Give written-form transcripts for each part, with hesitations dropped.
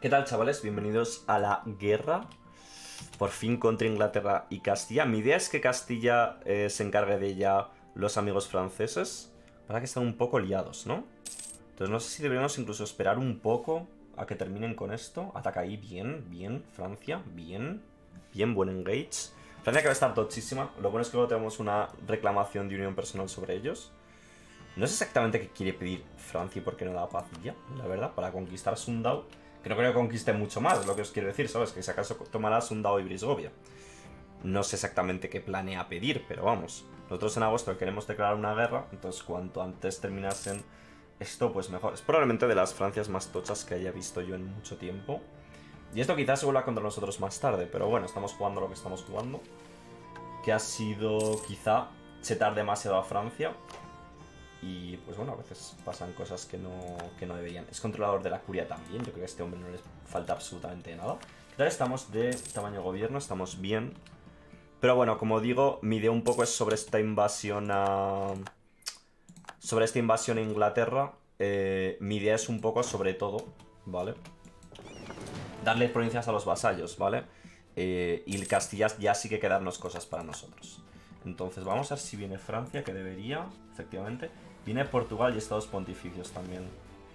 ¿Qué tal, chavales? Bienvenidos a la guerra. Por fin contra Inglaterra y Castilla. Mi idea es que Castilla se encargue de ella los amigos franceses. Para que están un poco liados, ¿no? Entonces no sé si deberíamos incluso esperar un poco a que terminen con esto. Ataca ahí, bien, bien. Francia, bien. Bien, buen engage. Francia que va a estar tochísima. Lo bueno es que luego tenemos una reclamación de unión personal sobre ellos. No sé exactamente qué quiere pedir Francia y por qué no da paz ya, la verdad, para conquistar Sundau. Que no creo que conquiste mucho más, lo que os quiero decir, ¿sabes? Que si acaso tomará Sundau y Brisgovia. No sé exactamente qué planea pedir, pero vamos. Nosotros en agosto queremos declarar una guerra, entonces cuanto antes terminasen esto, pues mejor. Es probablemente de las Francias más tochas que haya visto yo en mucho tiempo. Y esto quizás se vuelva contra nosotros más tarde, pero bueno, estamos jugando lo que estamos jugando. Que ha sido, quizá, chetar demasiado a Francia. Y pues bueno, a veces pasan cosas que no deberían. Es controlador de la curia también. Yo creo que a este hombre no le falta absolutamente nada. ¿Qué tal estamos de tamaño gobierno? Estamos bien. Pero bueno, como digo, mi idea un poco es sobre esta invasión a... Sobre esta invasión a Inglaterra. Mi idea es un poco sobre todo, ¿vale? Darle provincias a los vasallos, ¿vale? Y Castilla ya sí que quedarnos cosas para nosotros. Entonces vamos a ver si viene Francia, que debería, efectivamente. Viene Portugal y Estados Pontificios también.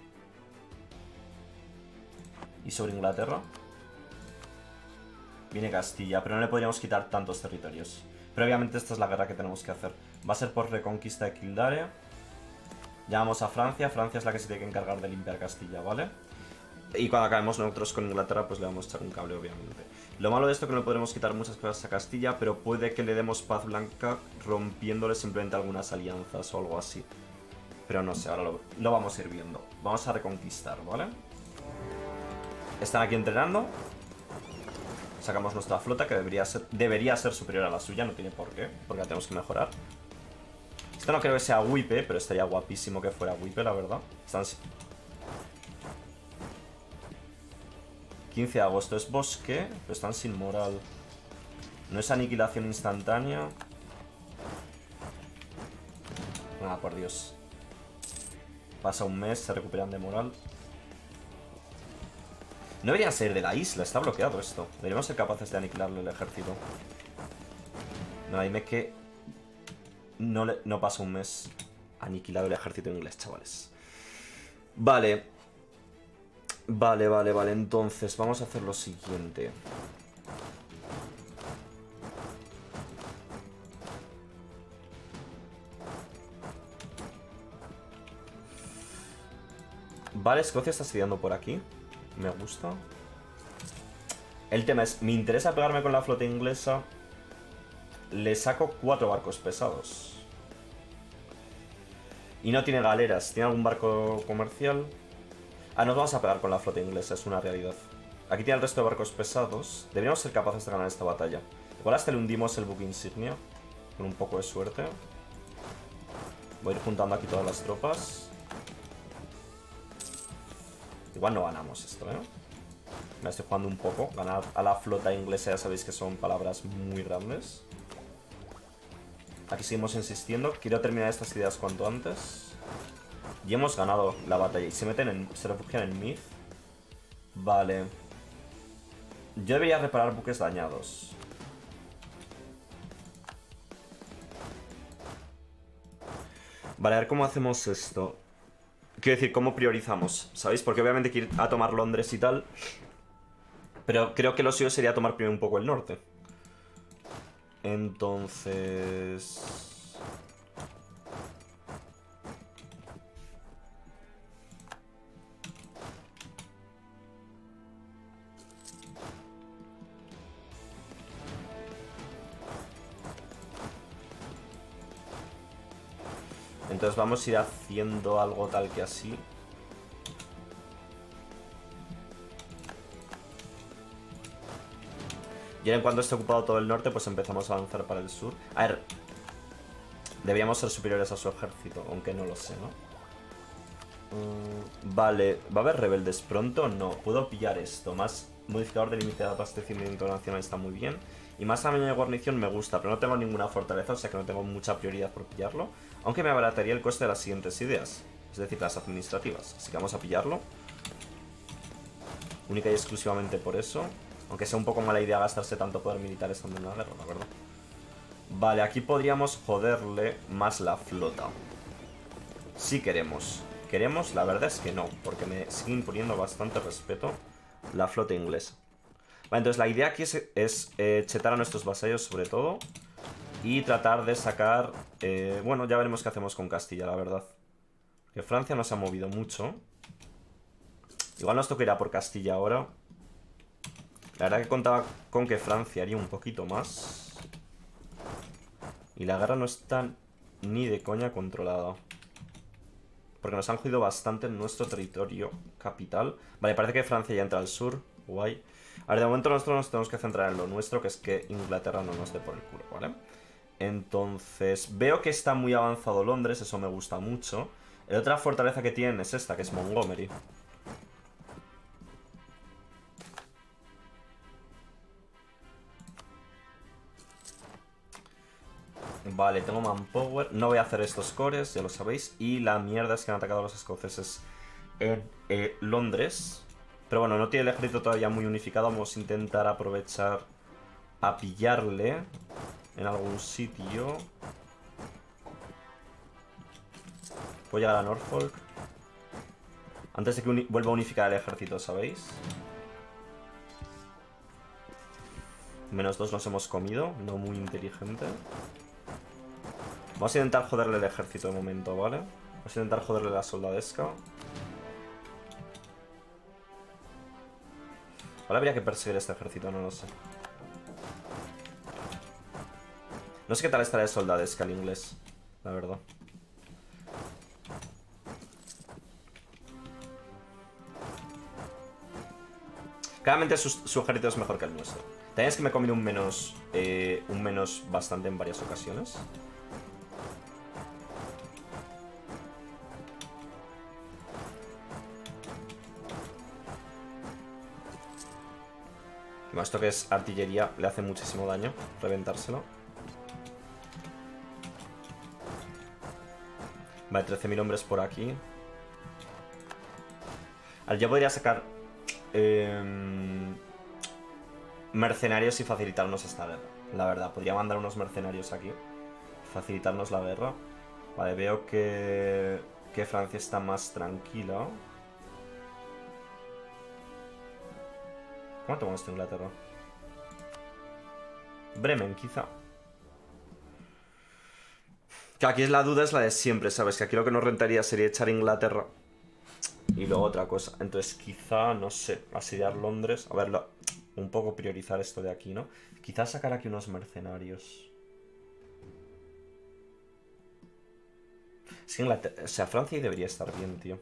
Y sobre Inglaterra viene Castilla, pero no le podríamos quitar tantos territorios. Pero obviamente esta es la guerra que tenemos que hacer. Va a ser por reconquista de Kildare. Llamamos a Francia. Francia es la que se tiene que encargar de limpiar Castilla, ¿vale? Y cuando acabemos nosotros con Inglaterra, pues le vamos a echar un cable, obviamente. Lo malo de esto es que no le podremos quitar muchas cosas a Castilla, pero puede que le demos paz blanca rompiéndole simplemente algunas alianzas o algo así. Pero no sé, ahora lo vamos a ir viendo. Vamos a reconquistar, ¿vale? Están aquí entrenando. Sacamos nuestra flota, que debería ser superior a la suya, no tiene por qué, porque la tenemos que mejorar. Esto no creo que sea Wipe, pero estaría guapísimo que fuera Wipe, la verdad. Están... 15 de agosto es bosque, pero están sin moral. No es aniquilación instantánea. Ah, por Dios. Pasa un mes, se recuperan de moral. No deberían ser de la isla, está bloqueado esto. Deberíamos ser capaces de aniquilarle el ejército. No, dime que no pasa un mes. Aniquilado el ejército inglés, chavales. Vale. Vale. Entonces, vamos a hacer lo siguiente. Vale, Escocia está asediando por aquí. Me gusta. El tema es, me interesa pegarme con la flota inglesa. Le saco 4 barcos pesados. Y no tiene galeras. ¿Tiene algún barco comercial? Ah, nos vamos a pegar con la flota inglesa, es una realidad. Aquí tiene el resto de barcos pesados. Deberíamos ser capaces de ganar esta batalla. Igual hasta le hundimos el buque insignia. Con un poco de suerte. Voy a ir juntando aquí todas las tropas. Igual no ganamos esto, ¿eh? Me estoy jugando un poco. Ganar a la flota inglesa ya sabéis que son palabras muy grandes. Aquí seguimos insistiendo. Quiero terminar estas ideas cuanto antes. Y hemos ganado la batalla. Y se refugian en Myth. Vale. Yo debería reparar buques dañados. Vale, a ver cómo hacemos esto. Quiero decir, ¿cómo priorizamos? ¿Sabéis? Porque obviamente quiero ir a tomar Londres y tal. Pero creo que lo suyo sería tomar primero un poco el norte. Entonces... Entonces vamos a ir haciendo algo tal que así. Y ahora en cuanto esté ocupado todo el norte, pues empezamos a avanzar para el sur. A ver, deberíamos ser superiores a su ejército, aunque no lo sé, ¿no? Vale, ¿va a haber rebeldes pronto? No, puedo pillar esto. Más modificador de límite de abastecimiento nacional está muy bien. Y más tamaño de guarnición me gusta, pero no tengo ninguna fortaleza, o sea que no tengo mucha prioridad por pillarlo. Aunque me abarataría el coste de las siguientes ideas, es decir, las administrativas. Así que vamos a pillarlo. Única y exclusivamente por eso. Aunque sea un poco mala idea gastarse tanto poder militar estando en la guerra, la verdad. Vale, aquí podríamos joderle más la flota. Si queremos. ¿Queremos? La verdad es que no, porque me sigue imponiendo bastante respeto la flota inglesa. Vale, entonces la idea aquí es chetar a nuestros vasallos sobre todo. Y tratar de sacar... bueno, ya veremos qué hacemos con Castilla, la verdad. Que Francia no se ha movido mucho. Igual nos toca ir a por Castilla ahora. La verdad que contaba con que Francia haría un poquito más. Y la guerra no está ni de coña controlada. Porque nos han jodido bastante en nuestro territorio capital. Vale, parece que Francia ya entra al sur. Guay. A ver, de momento nosotros nos tenemos que centrar en lo nuestro, que es que Inglaterra no nos dé por el culo, ¿vale? Entonces, veo que está muy avanzado Londres, eso me gusta mucho. La otra fortaleza que tienen es esta, que es Montgomery. Vale, tengo manpower. No voy a hacer estos cores, ya lo sabéis. Y la mierda es que han atacado a los escoceses en Londres. Pero bueno, no tiene el ejército todavía muy unificado. Vamos a intentar aprovechar a pillarle en algún sitio. Voy a llegar a Norfolk antes de que vuelva a unificar el ejército, ¿sabéis? -2 nos hemos comido, no muy inteligente. Vamos a intentar joderle el ejército de momento, ¿vale? Vamos a intentar joderle la soldadesca. Ahora habría que perseguir este ejército, no lo sé. No sé qué tal estará de soldadesca el inglés, la verdad. Claramente su ejército es mejor que el nuestro. También es que me he comido un menos bastante en varias ocasiones. Bueno, esto que es artillería le hace muchísimo daño reventárselo. Vale, 13.000 hombres por aquí. A ver, yo podría sacar mercenarios y facilitarnos esta guerra. La verdad, podría mandar unos mercenarios aquí. Facilitarnos la guerra. Vale, veo que Francia está más tranquila. ¿Cuánto tomamos de Inglaterra? Bremen, quizá. Que aquí la duda es la de siempre, ¿sabes? Que aquí lo que nos rentaría sería echar Inglaterra y luego otra cosa. Entonces quizá, no sé, asediar Londres. A ver, un poco priorizar esto de aquí, ¿no? Quizá sacar aquí unos mercenarios. Sí, Inglaterra, o sea, Francia debería estar bien, tío.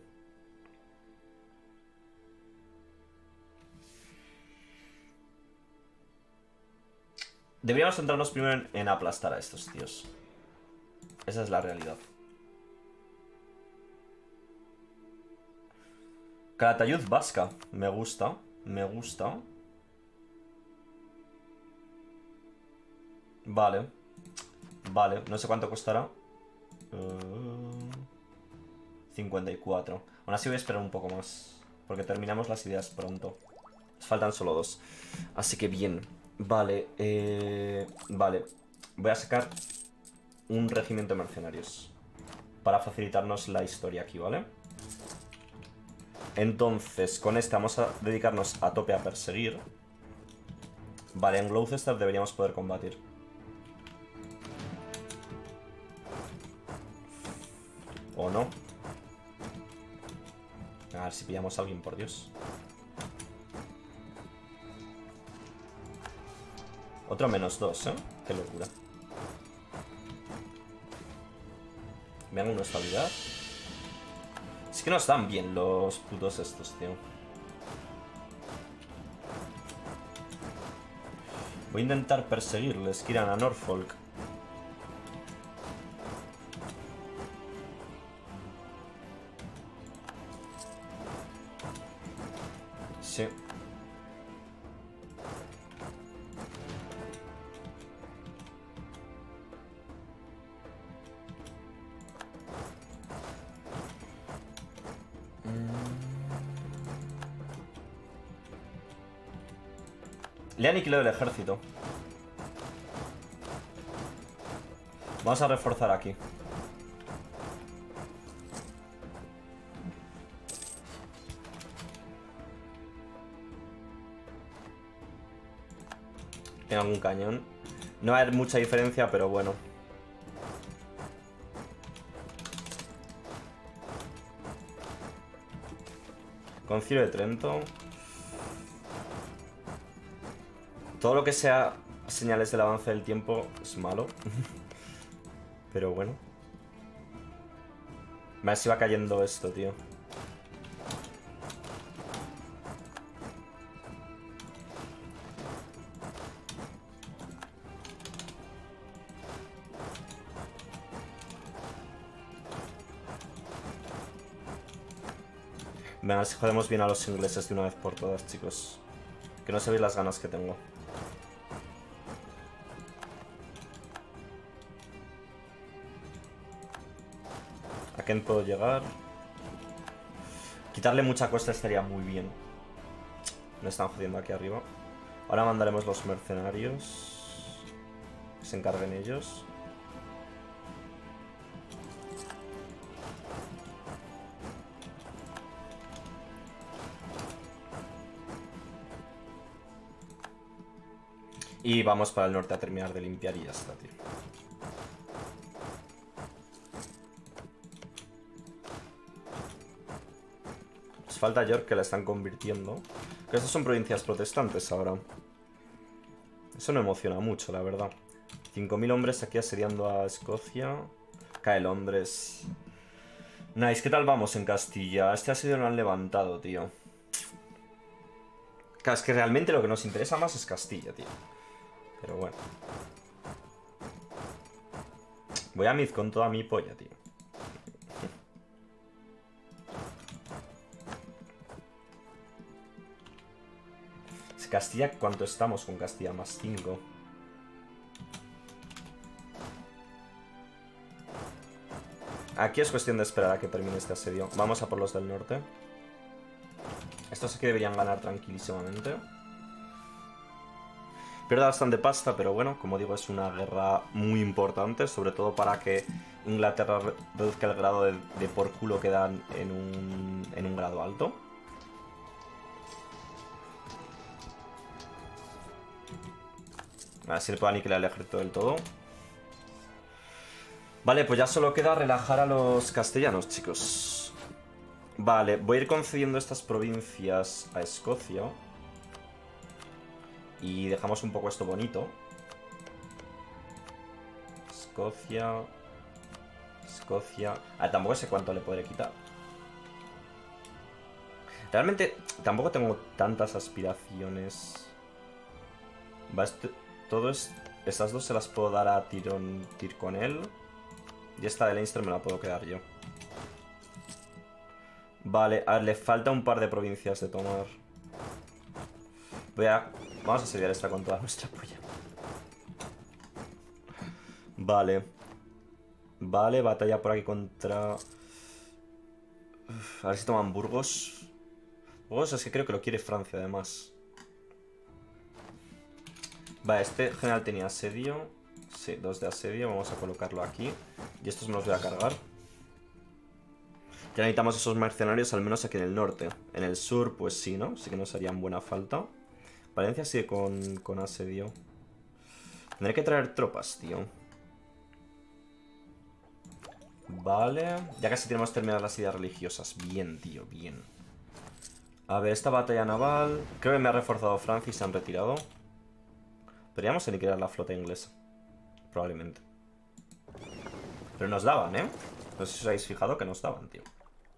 Deberíamos centrarnos primero en aplastar a estos tíos. Esa es la realidad. Calatayud vasca. Me gusta. Me gusta. Vale. Vale. No sé cuánto costará. 54. Aún así voy a esperar un poco más. Porque terminamos las ideas pronto. Nos faltan solo 2. Así que bien. Vale. Vale. Voy a sacar un regimiento de mercenarios. Para facilitarnos la historia aquí, ¿vale? Entonces, con este vamos a dedicarnos a tope a perseguir. Vale, en Gloucester deberíamos poder combatir. ¿O no? A ver si pillamos a alguien, por Dios. Otro -2, ¿eh? Qué locura. Vean una estabilidad. Es que no están bien los putos estos, tío. Voy a intentar perseguirles, que irán a Norfolk. Sí. Le aniquiló el ejército. Vamos a reforzar aquí. ¿Tiene algún cañón? No va a haber mucha diferencia, pero bueno. Concilio de Trento. Todo lo que sea señales del avance del tiempo es malo. Pero bueno. A ver si va cayendo esto, tío. Venga, si jodemos bien a los ingleses de una vez por todas, chicos. Que no sabéis las ganas que tengo. ¿A quién puedo llegar? Quitarle mucha costa estaría muy bien. Me están jodiendo aquí arriba. Ahora mandaremos los mercenarios. Que se encarguen ellos. Y vamos para el norte a terminar de limpiar y ya está, tío. Nos falta York, que la están convirtiendo. Que estas son provincias protestantes ahora. Eso me emociona mucho, la verdad. 5.000 hombres aquí asediando a Escocia. Cae Londres. Nice, ¿qué tal vamos en Castilla? Este asedio lo han levantado, tío. Claro, es que realmente lo que nos interesa más es Castilla, tío. Pero bueno. Voy a Mid con toda mi polla, tío. Castilla, ¿cuánto estamos con Castilla? Más 5. Aquí es cuestión de esperar a que termine este asedio. Vamos a por los del norte. Estos aquí deberían ganar tranquilísimamente. Pierde bastante pasta, pero bueno, como digo, es una guerra muy importante, sobre todo para que Inglaterra reduzca el grado de por culo que dan en un grado alto. A ver si le puedo aniquilar el ejército del todo. Vale, pues ya solo queda relajar a los castellanos, chicos. Vale, voy a ir concediendo estas provincias a Escocia. Y dejamos un poco esto bonito. Escocia. Escocia. Ah, tampoco sé cuánto le podré quitar. Realmente tampoco tengo tantas aspiraciones. Va, estas dos se las puedo dar a Tyrconnell. Y esta de Leinster me la puedo quedar yo. Vale, a ver, le falta un par de provincias de tomar. Vamos a asediar esta con toda nuestra polla. Vale. Vale, batalla por aquí contra... a ver si toman Burgos. Burgos es que creo que lo quiere Francia, además. Vale, este general tenía asedio. Sí, 2 de asedio. Vamos a colocarlo aquí. Y estos me los voy a cargar. Ya necesitamos esos mercenarios, al menos aquí en el norte. En el sur, pues sí, ¿no? Sí que nos harían buena falta. Valencia sigue con asedio. Tendré que traer tropas, tío. Vale. Ya casi tenemos terminadas las ideas religiosas. Bien, tío, bien. A ver, esta batalla naval... creo que me ha reforzado Francia y se han retirado. Podríamos aniquilar la flota inglesa. Probablemente. Pero nos daban, ¿eh? No sé si os habéis fijado que nos daban, tío.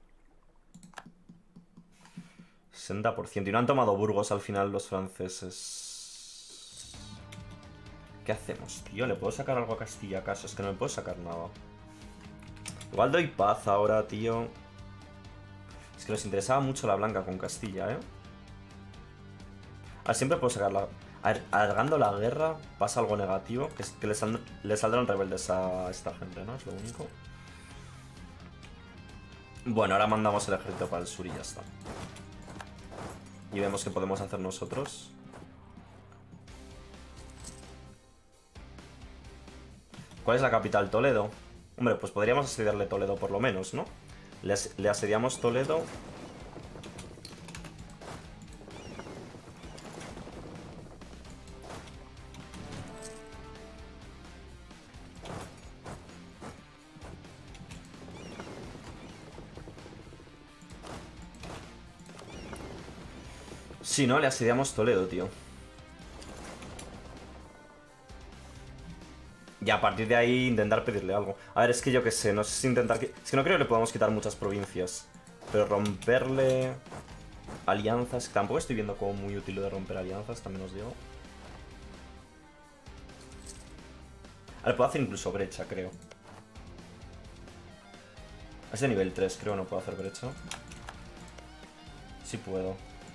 60%. Y no han tomado Burgos al final los franceses. ¿Qué hacemos, tío? ¿Le puedo sacar algo a Castilla acaso? Es que no le puedo sacar nada. Igual doy paz ahora, tío. Es que nos interesaba mucho la blanca con Castilla, ¿eh? Ah, siempre puedo sacarla. A ver, alargando la guerra pasa algo negativo, que es que le saldrán rebeldes a esta gente, ¿no? Es lo único. Bueno, ahora mandamos el ejército para el sur y ya está. Y vemos qué podemos hacer nosotros. ¿Cuál es la capital? Toledo. Hombre, pues podríamos asediarle Toledo por lo menos, ¿no? Le asediamos Toledo. Sí, ¿no? Le asediamos Toledo, tío. Y a partir de ahí intentar pedirle algo. A ver, es que yo qué sé, no sé si intentar... Es que no creo que le podamos quitar muchas provincias. Pero romperle... alianzas. Tampoco estoy viendo como muy útil lo de romper alianzas, también os digo. A ver, puedo hacer incluso brecha, creo. Es de nivel 3, creo, no puedo hacer brecha. Sí puedo.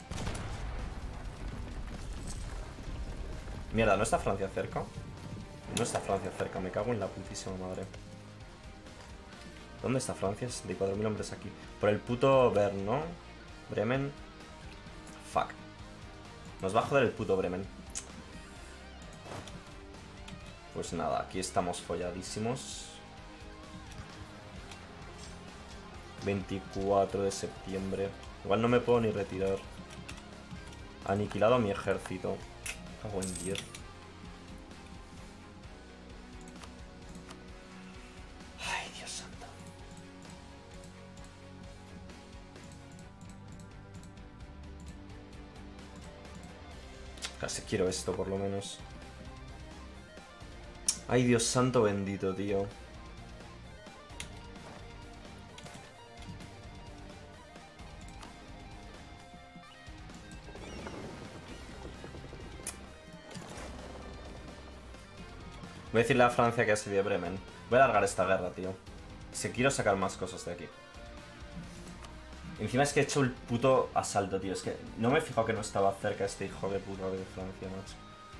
Mierda, ¿no está Francia cerca? No está Francia cerca, me cago en la putísima madre. ¿Dónde está Francia? 64.000 hombres aquí. Por el puto Bern, ¿no? Bremen. Fuck. Nos va a joder el puto Bremen. Pues nada, aquí estamos folladísimos. 24 de septiembre. Igual no me puedo ni retirar. Aniquilado a mi ejército. Cago en 10. Ay, Dios santo. Casi quiero esto, por lo menos. Ay, Dios santo bendito, tío. Voy a decirle a Francia que asedie Bremen. Voy a alargar esta guerra, tío. Si quiero sacar más cosas de aquí. Encima es que he hecho el puto asalto, tío. Es que no me he fijado que no estaba cerca este hijo de puta de Francia, macho.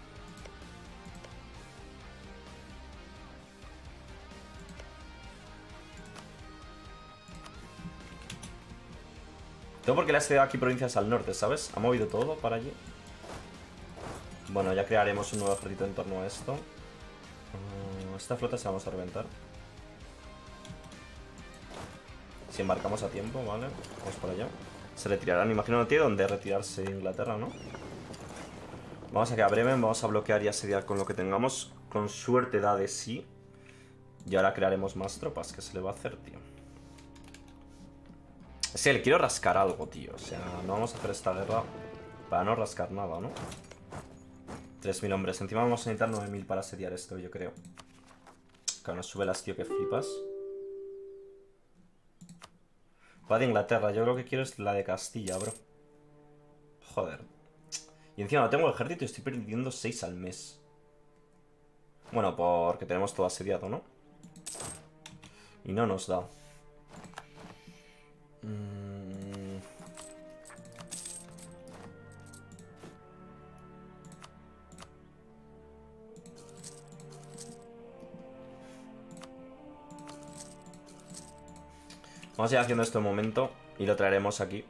Tengo porque le ha cedido aquí provincias al norte, ¿sabes? Ha movido todo para allí. Bueno, ya crearemos un nuevo ejército en torno a esto. Esta flota se la vamos a reventar. Si embarcamos a tiempo, vale. Vamos para allá. Se retirarán, imagino no tiene donde retirarse Inglaterra, ¿no? Vamos a que a Bremen, vamos a bloquear y asediar con lo que tengamos. Con suerte da de sí. Y ahora crearemos más tropas. ¿Qué se le va a hacer, tío? Sí, le quiero rascar algo, tío. O sea, no vamos a hacer esta guerra para no rascar nada, ¿no? 3.000 hombres. Encima vamos a necesitar 9.000 para asediar esto, yo creo. Claro, nos sube las, tío, que flipas. Va de Inglaterra. Yo lo que quiero es la de Castilla, bro. Joder. Y encima no tengo ejército y estoy perdiendo 6 al mes. Bueno, porque tenemos todo asediado, ¿no? Y no nos da. Vamos a ir haciendo esto un momento y lo traeremos aquí.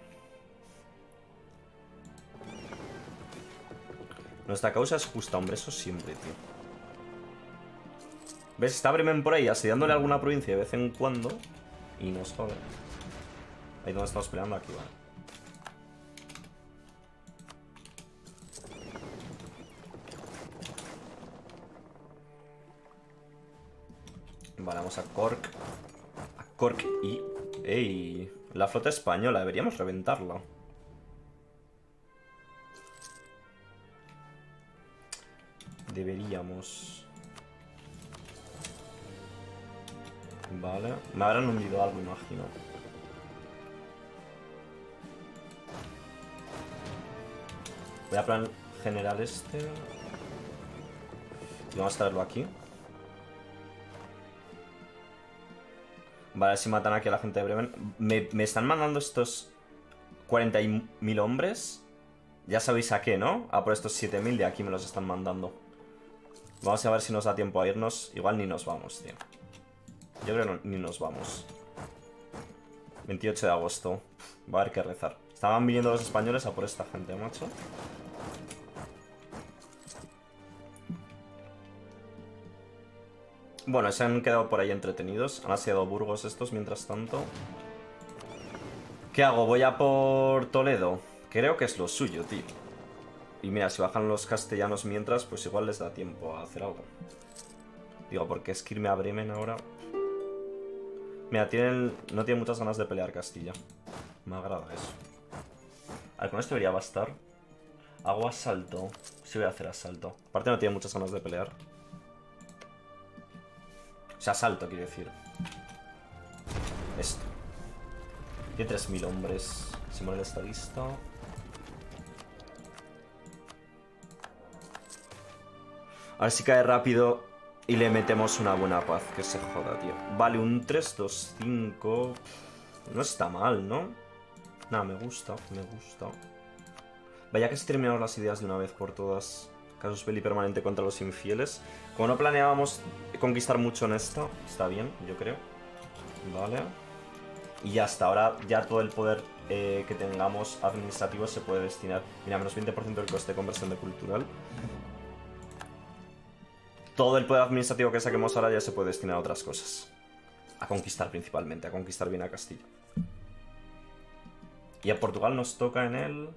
Nuestra causa es justa, hombre, eso siempre, tío. ¿Ves? Está Bremen por ahí asediándole a alguna provincia de vez en cuando. Y nos jode. Ahí donde estamos peleando, aquí, vale. Vale, vamos a Cork. A Cork y... ¡Ey! La flota española, deberíamos reventarla. Deberíamos. Vale. Me habrán hundido algo, imagino. Voy a plan general este. Y vamos a traerlo aquí. Vale, si matan aquí a la gente de Bremen. Me están mandando estos 40.000 hombres. Ya sabéis a qué, ¿no? A por estos 7.000 de aquí me los están mandando. Vamos a ver si nos da tiempo a irnos. Igual ni nos vamos, tío. Yo creo que no, ni nos vamos. 28 de agosto. Va a haber que rezar. Estaban viniendo los españoles a por esta gente, macho. Bueno, se han quedado por ahí entretenidos. Han asediado Burgos estos mientras tanto. ¿Qué hago? ¿Voy a por Toledo? Creo que es lo suyo, tío. Y mira, si bajan los castellanos mientras, pues igual les da tiempo a hacer algo. Digo, porque es que irme a Bremen ahora... Mira, no tiene muchas ganas de pelear Castilla. Me agrada eso. A ver, con esto debería bastar. Hago asalto. Sí voy a hacer asalto. Aparte no tiene muchas ganas de pelear. O sea, asalto, quiero decir. Esto. Tiene 3000 hombres. Simón está listo. A ver si cae rápido y le metemos una buena paz. Que se joda, tío. Vale, un 3-2-5. No está mal, ¿no? Nada, me gusta, me gusta. Vaya que se terminaron las ideas de una vez por todas. Casus belli permanente contra los infieles. Como no planeábamos conquistar mucho en esta, está bien, yo creo. Vale. Y ya está, ahora ya todo el poder que tengamos administrativo se puede destinar. Mira, menos 20% del coste de conversión de cultural. Todo el poder administrativo que saquemos ahora ya se puede destinar a otras cosas. A conquistar principalmente, a conquistar bien a Castilla. Y a Portugal nos toca en el...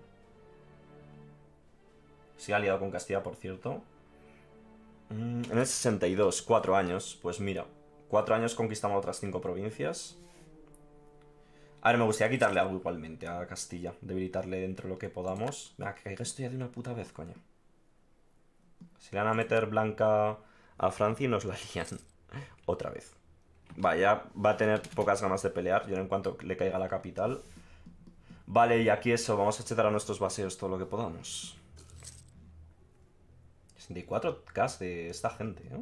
Sigue aliado con Castilla, por cierto. En el 62, 4 años. Pues mira, 4 años conquistamos otras 5 provincias. A ver, me gustaría quitarle algo igualmente a Castilla. Debilitarle dentro de lo que podamos. Venga, que caiga esto ya de una puta vez, coño. Se le van a meter blanca a Francia y nos la lían. Otra vez. Vale, ya va a tener pocas ganas de pelear. Yo en cuanto le caiga la capital. Vale, y aquí eso, vamos a chetar a nuestros baseos todo lo que podamos. 64k de esta gente, ¿eh?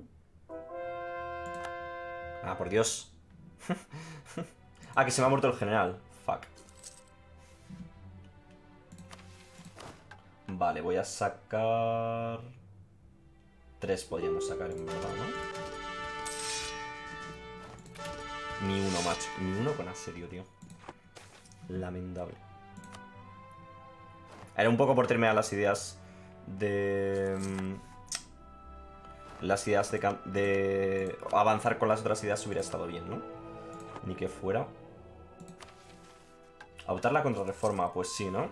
Ah, por Dios. Ah, que se me ha muerto el general. Fuck. Vale, voy a sacar... 3 podríamos sacar en verdad, ¿no? Ni uno, macho. Ni uno con asedio, tío. Lamentable. Era un poco por terminar las ideas de... Las ideas de avanzar con las otras ideas hubiera estado bien, ¿no? Ni que fuera. Adoptar la contrarreforma, pues sí, ¿no?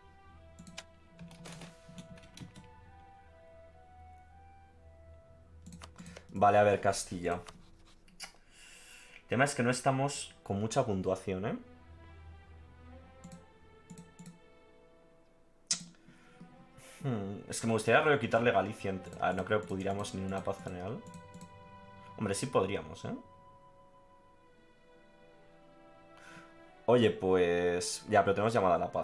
Vale, a ver, Castilla. El tema es que no estamos con mucha puntuación, ¿eh? Es que me gustaría quitarle Galicia. No creo que pudiéramos ni una paz general. Hombre, sí podríamos, ¿eh? Oye, pues... Ya, pero tenemos llamada a la paz.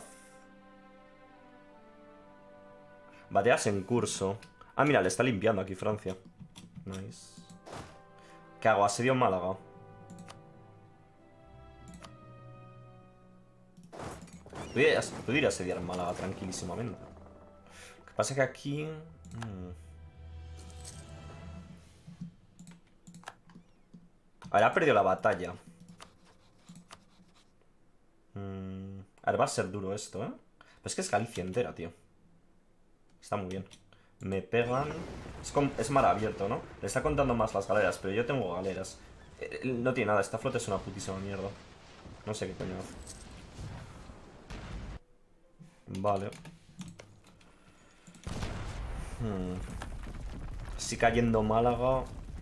Bateas en curso. Ah, mira, le está limpiando aquí Francia. Nice. ¿Qué hago? Asedio en Málaga. Pudiera asediar en Málaga tranquilísimamente. Lo que pasa es que aquí... Ahora ha perdido la batalla. A ver, va a ser duro esto, ¿eh? Pero es que es Galicia entera, tío. Está muy bien. Me pegan... Es mar abierto, ¿no? Le está contando más las galeras, pero yo tengo galeras. No tiene nada, esta flota es una putísima mierda. No sé qué coño hace. Vale. Sí, cayendo Málaga.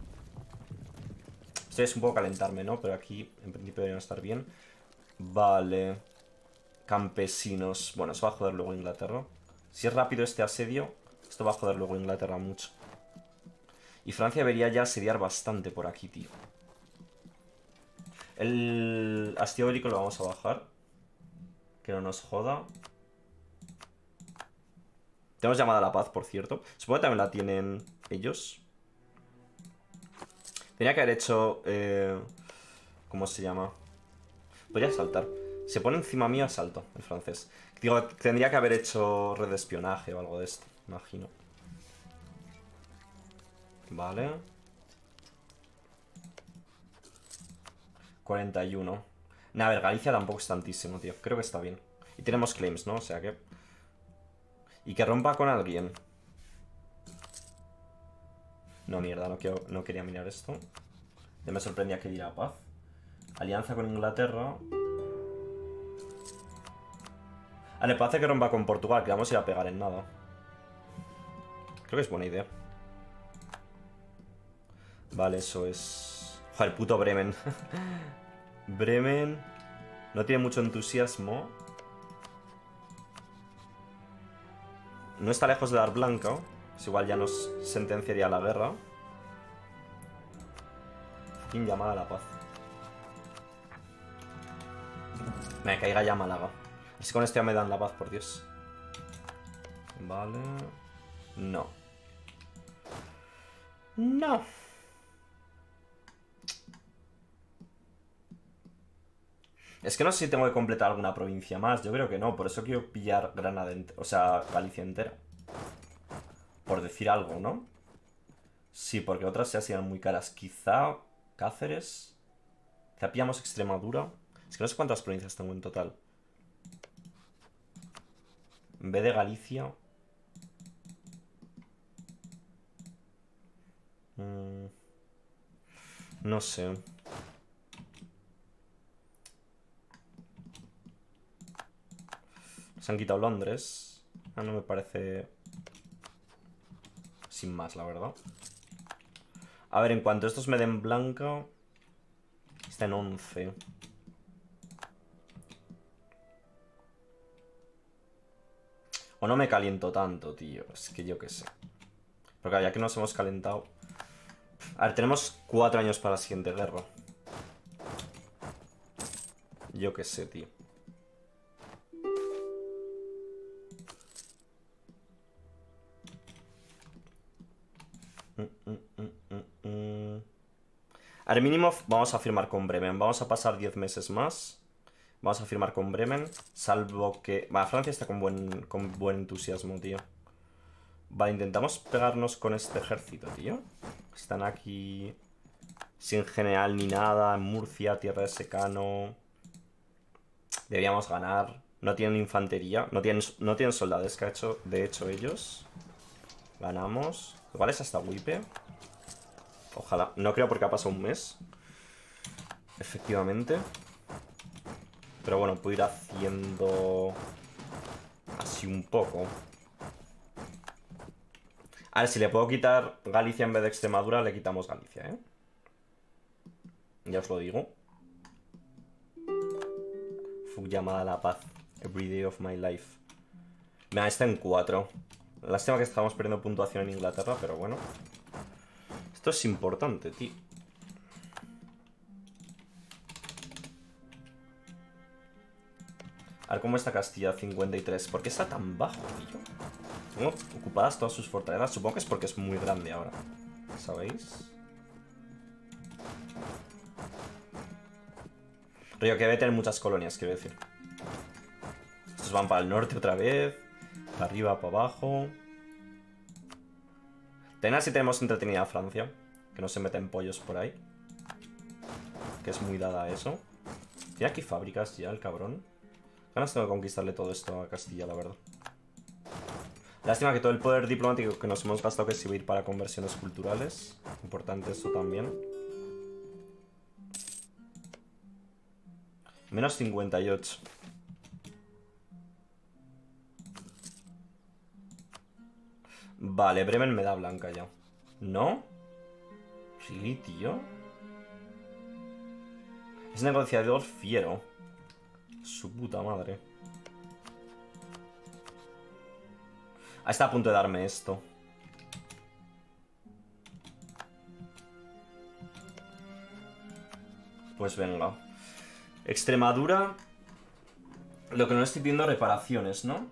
Esto es un poco calentarme, ¿no? Pero aquí en principio deberían estar bien. Vale. Campesinos. Bueno, eso va a joder luego a Inglaterra. Si es rápido este asedio, esto va a joder luego a Inglaterra mucho. Y Francia debería ya asediar bastante por aquí, tío. El hastío bélico lo vamos a bajar. Que no nos joda. Tenemos llamada a la paz, por cierto. Supongo que también la tienen ellos. Tenía que haber hecho... ¿cómo se llama? Podría saltar. Se pone encima mío, salto, el francés. Digo, tendría que haber hecho red de espionaje o algo de esto, imagino. Vale. 41. Nah, a ver, Galicia tampoco es tantísimo, tío. Creo que está bien. Y tenemos claims, ¿no? O sea que... Y que rompa con alguien. No, mierda, no quería mirar esto. Ya me sorprendía que diera paz. Alianza con Inglaterra. Vale, puede hacer que rompa con Portugal, que vamos a ir a pegar en nada. Creo que es buena idea. Vale, eso es... Joder, puto Bremen. Bremen... No tiene mucho entusiasmo. No está lejos de dar blanca. Pues igual ya nos sentenciaría la guerra. Fucking llamada a la paz. Me caiga ya Málaga. Así con esto ya me dan la paz, por Dios. Vale. No. No. Es que no sé si tengo que completar alguna provincia más. Yo creo que no. Por eso quiero pillar Granada, o sea, Galicia entera. Por decir algo, ¿no? Sí, porque otras ya serían muy caras. Quizá Cáceres. Quizá pillamos Extremadura. Es que no sé cuántas provincias tengo en total. En vez de Galicia... no sé. Se han quitado Londres. Ah, no me parece... sin más, la verdad. A ver, en cuanto estos me den blanca... Está en 11. O no me caliento tanto, tío. Es que yo qué sé. Porque ya que nos hemos calentado... A ver, tenemos 4 años para la siguiente guerra. Yo qué sé, tío. Al mínimo vamos a firmar con Bremen. Vamos a pasar 10 meses más. Vamos a firmar con Bremen. Salvo que... Bueno, Francia está con buen entusiasmo, tío. Vale, intentamos pegarnos con este ejército, tío. Están aquí... sin general ni nada. En Murcia, tierra de secano. Deberíamos ganar. No tienen infantería. No tienen soldados, que ha hecho, de hecho, ellos. Ganamos. Igual es hasta Wipe. Ojalá. No creo porque ha pasado un mes. Efectivamente. Pero bueno, puedo ir haciendo... así un poco. A ver, si le puedo quitar Galicia en vez de Extremadura, le quitamos Galicia, ¿eh? Ya os lo digo. Fuck, llamada a la paz. Every day of my life. Mira, está en 4. Lástima que estamos perdiendo puntuación en Inglaterra, pero bueno. Esto es importante, tío. A ver cómo está Castilla, 53. ¿Por qué está tan bajo, tío? Tengo ocupadas todas sus fortalezas. Supongo que es porque es muy grande ahora. ¿Sabéis? Río que debe tener muchas colonias, quiero decir. Estos van para el norte otra vez. Para arriba, para abajo. Ten así tenemos entretenida a Francia. Que no se meten pollos por ahí. Que es muy dada a eso. Tiene aquí fábricas ya, el cabrón. Ganas tengo de conquistarle todo esto a Castilla, la verdad. Lástima que todo el poder diplomático que nos hemos gastado que se iba a ir para conversiones culturales. Importante eso también. Menos 58. Vale, Bremen me da blanca ya. ¿No? Sí, tío. Es negociador fiero. Su puta madre. Ah, está a punto de darme esto. Pues venga. Extremadura. Lo que no estoy pidiendo reparaciones, ¿no?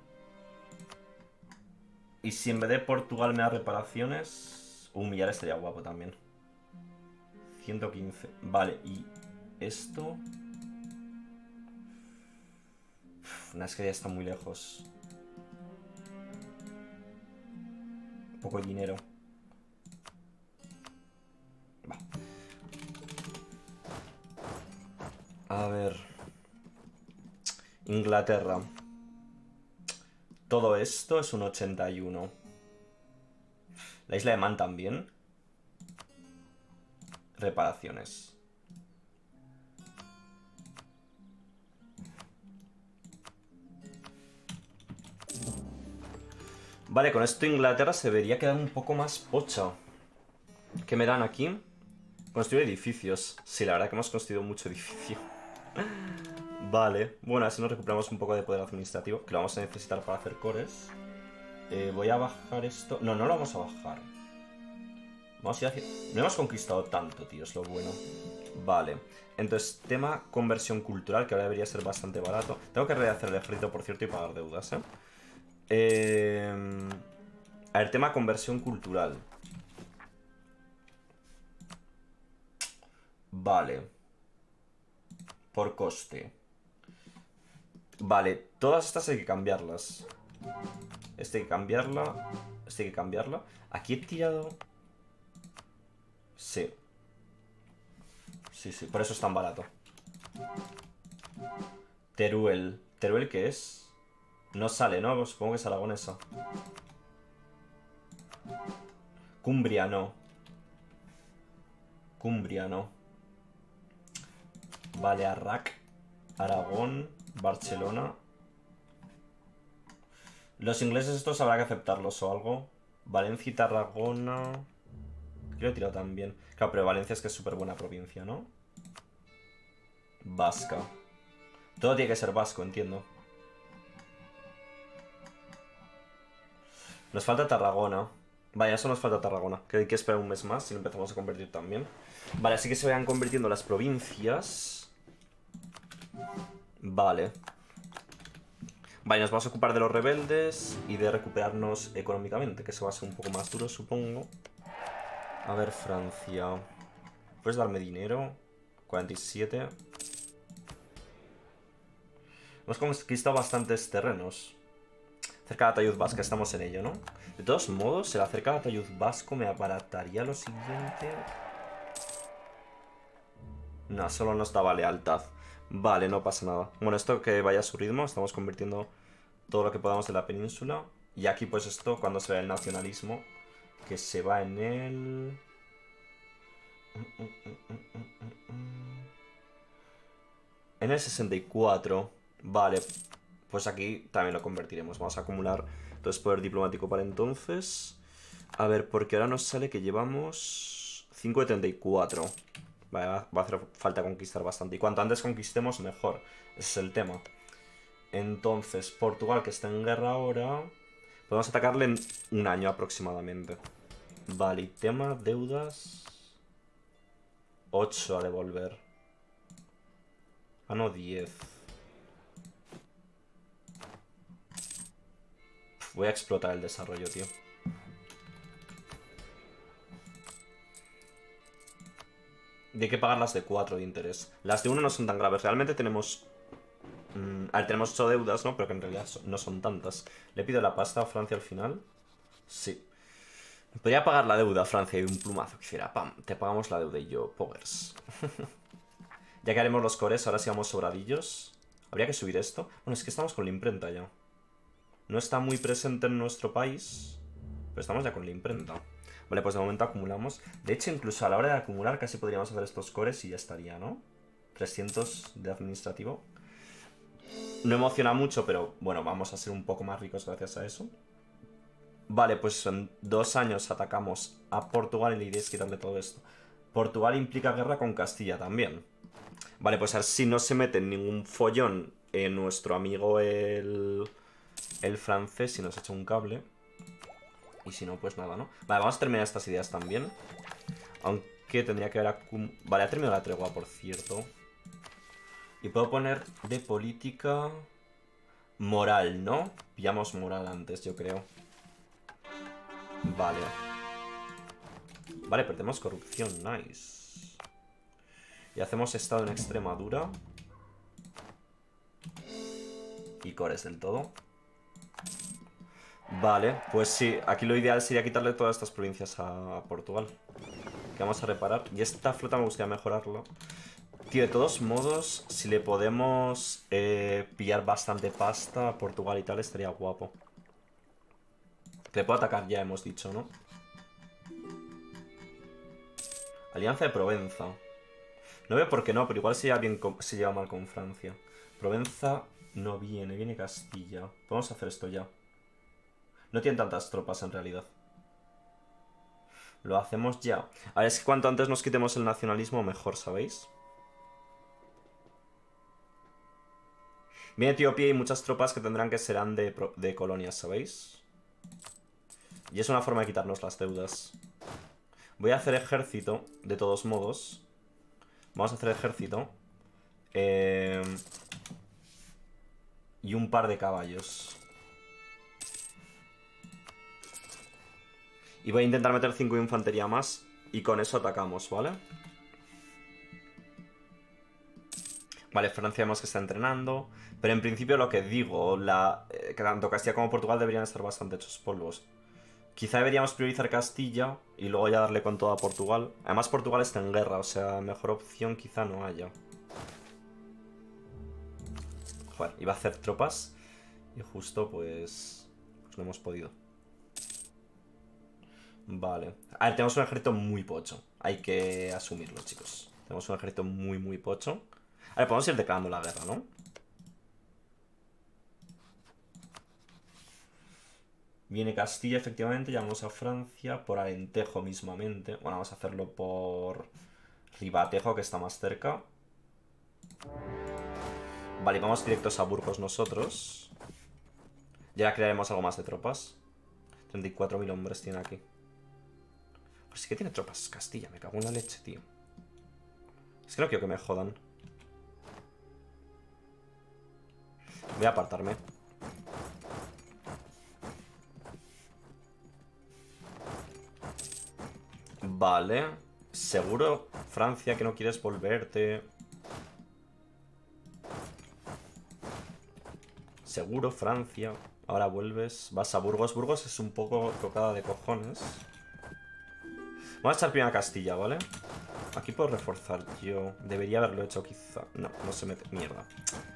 Y si en vez de Portugal me da reparaciones... Humillar estaría guapo también. 115. Vale, y esto... Uf, es que ya está muy lejos. Poco dinero. Va. A ver. Inglaterra. Todo esto es un 81. La isla de Man también. reparaciones. Vale, con esto Inglaterra se debería quedar un poco más pocha. ¿Qué me dan aquí? Construir edificios. Sí, la verdad que hemos construido mucho edificio. Vale, bueno, así nos recuperamos un poco de poder administrativo, que lo vamos a necesitar para hacer cores. Voy a bajar esto. No, no lo vamos a bajar. Vamos a ir hacia... No hemos conquistado tanto, tío, es lo bueno. Vale, entonces, tema conversión cultural, que ahora debería ser bastante barato. Tengo que rehacer el ejército, por cierto, y pagar deudas, A ver, tema conversión cultural. Vale. Por coste. Vale, todas estas hay que cambiarlas. Este hay que cambiarla. Este hay que cambiarla. Aquí he tirado... Sí. Sí, sí, por eso es tan barato. Teruel. ¿Teruel qué es? No sale, ¿no? Supongo que es aragonesa. Cumbria no. Cumbria no. Vale, Arrac, Aragón, Barcelona. Los ingleses estos habrá que aceptarlos o algo. Valencia y Tarragona. Yo he tirado también. Claro, pero Valencia es que es súper buena provincia, ¿no? Vasca. Todo tiene que ser vasco, entiendo. Nos falta Tarragona. Vaya, eso nos falta Tarragona. Que hay que esperar un mes más y lo empezamos a convertir también. Vale, así que se vayan convirtiendo las provincias. Vale. Vale, nos vamos a ocupar de los rebeldes y de recuperarnos económicamente, que eso va a ser un poco más duro, supongo. A ver, Francia. ¿Puedes darme dinero? 47. Hemos conquistado bastantes terrenos. Cerca de Atayuz Vasca, estamos en ello, ¿no? De todos modos, el acerca de Atayuz Vasco me abarataría lo siguiente. No, solo nos daba lealtad. Vale, no pasa nada. Bueno, esto que vaya a su ritmo, estamos convirtiendo todo lo que podamos de la península. Y aquí pues esto, cuando se ve el nacionalismo, que se va en el... En el 64. Vale, pues aquí también lo convertiremos. Vamos a acumular entonces poder diplomático para entonces. A ver, porque ahora nos sale que llevamos 5,74. Vale, va a hacer falta conquistar bastante. Y cuanto antes conquistemos, mejor. Ese es el tema. Entonces, Portugal, que está en guerra ahora, podemos atacarle en un año aproximadamente. Vale, y tema deudas... 8 a devolver. Ah, no, 10. Voy a explotar el desarrollo, tío. Y hay que pagar las de 4 de interés. Las de 1 no son tan graves. Realmente tenemos... a ver, tenemos 8 deudas, ¿no? Pero que en realidad no son tantas. ¿Le pido la pasta a Francia al final? Sí. Podría pagar la deuda a Francia y un plumazo que hiciera, pam, te pagamos la deuda y yo, powers. Ya que haremos los cores, ahora sí vamos sobradillos. Habría que subir esto. Bueno, es que estamos con la imprenta ya. No está muy presente en nuestro país, pero estamos ya con la imprenta. Vale, pues de momento acumulamos. De hecho, incluso a la hora de acumular casi podríamos hacer estos cores y ya estaría, ¿no? 300 de administrativo. No emociona mucho, pero bueno, vamos a ser un poco más ricos gracias a eso. Vale, pues en 2 años atacamos a Portugal y la idea es quitarle todo esto. Portugal implica guerra con Castilla también. Vale, pues a ver si no se mete en ningún follón nuestro amigo el francés, si nos echa un cable. Y si no, pues nada, ¿no? Vale, vamos a terminar estas ideas también. Aunque tendría que haber... Vale, ha terminado la tregua, por cierto. Y puedo poner de política... Moral, ¿no? Pillamos moral antes, yo creo. Vale. Vale, perdemos corrupción, nice. Y hacemos estado en Extremadura. Y cores del todo. Vale, pues sí, aquí lo ideal sería quitarle todas estas provincias a Portugal. Que vamos a reparar. Y esta flota me gustaría mejorarla. Tío, de todos modos, si le podemos pillar bastante pasta a Portugal y tal, estaría guapo. Que le puedo atacar ya, hemos dicho, ¿no? Alianza de Provenza. No veo por qué no, pero igual se lleva, bien se lleva mal con Francia. Provenza no viene, viene Castilla. Podemos hacer esto ya. No tienen tantas tropas en realidad. Lo hacemos ya. A ver, es que cuanto antes nos quitemos el nacionalismo, mejor, ¿sabéis? Viene Etiopía y muchas tropas que tendrán que serán de colonias, ¿sabéis? Y es una forma de quitarnos las deudas. Voy a hacer ejército, de todos modos. Vamos a hacer ejército. Y un par de caballos. Y voy a intentar meter 5 de infantería más. Y con eso atacamos, ¿vale? Vale, Francia vemos que está entrenando. Pero en principio lo que digo, que tanto Castilla como Portugal deberían estar bastante hechos polvos. Quizá deberíamos priorizar Castilla y luego ya darle con todo a Portugal. Además Portugal está en guerra, o sea, mejor opción quizá no haya. Joder, iba a hacer tropas y justo pues no hemos podido. Vale. A ver, tenemos un ejército muy pocho. Hay que asumirlo, chicos. Tenemos un ejército muy pocho. A ver, podemos ir declarando la guerra, ¿no? Viene Castilla, efectivamente. Llamamos a Francia por Alentejo mismamente. Bueno, vamos a hacerlo por Ribatejo, que está más cerca. Vale, vamos directos a Burgos nosotros. Ya crearemos algo más de tropas. 34.000 hombres tiene aquí. Pues sí que tiene tropas Castilla, me cago en la leche, tío. Es que no quiero que me jodan. Voy a apartarme. Vale. Seguro, Francia, que no quieres volverte. Seguro, Francia. Ahora vuelves. Vas a Burgos. Burgos es un poco tocada de cojones. Vamos a echar primero a Castilla, ¿vale? Aquí puedo reforzar yo. Debería haberlo hecho quizá. No, no se mete. Mierda.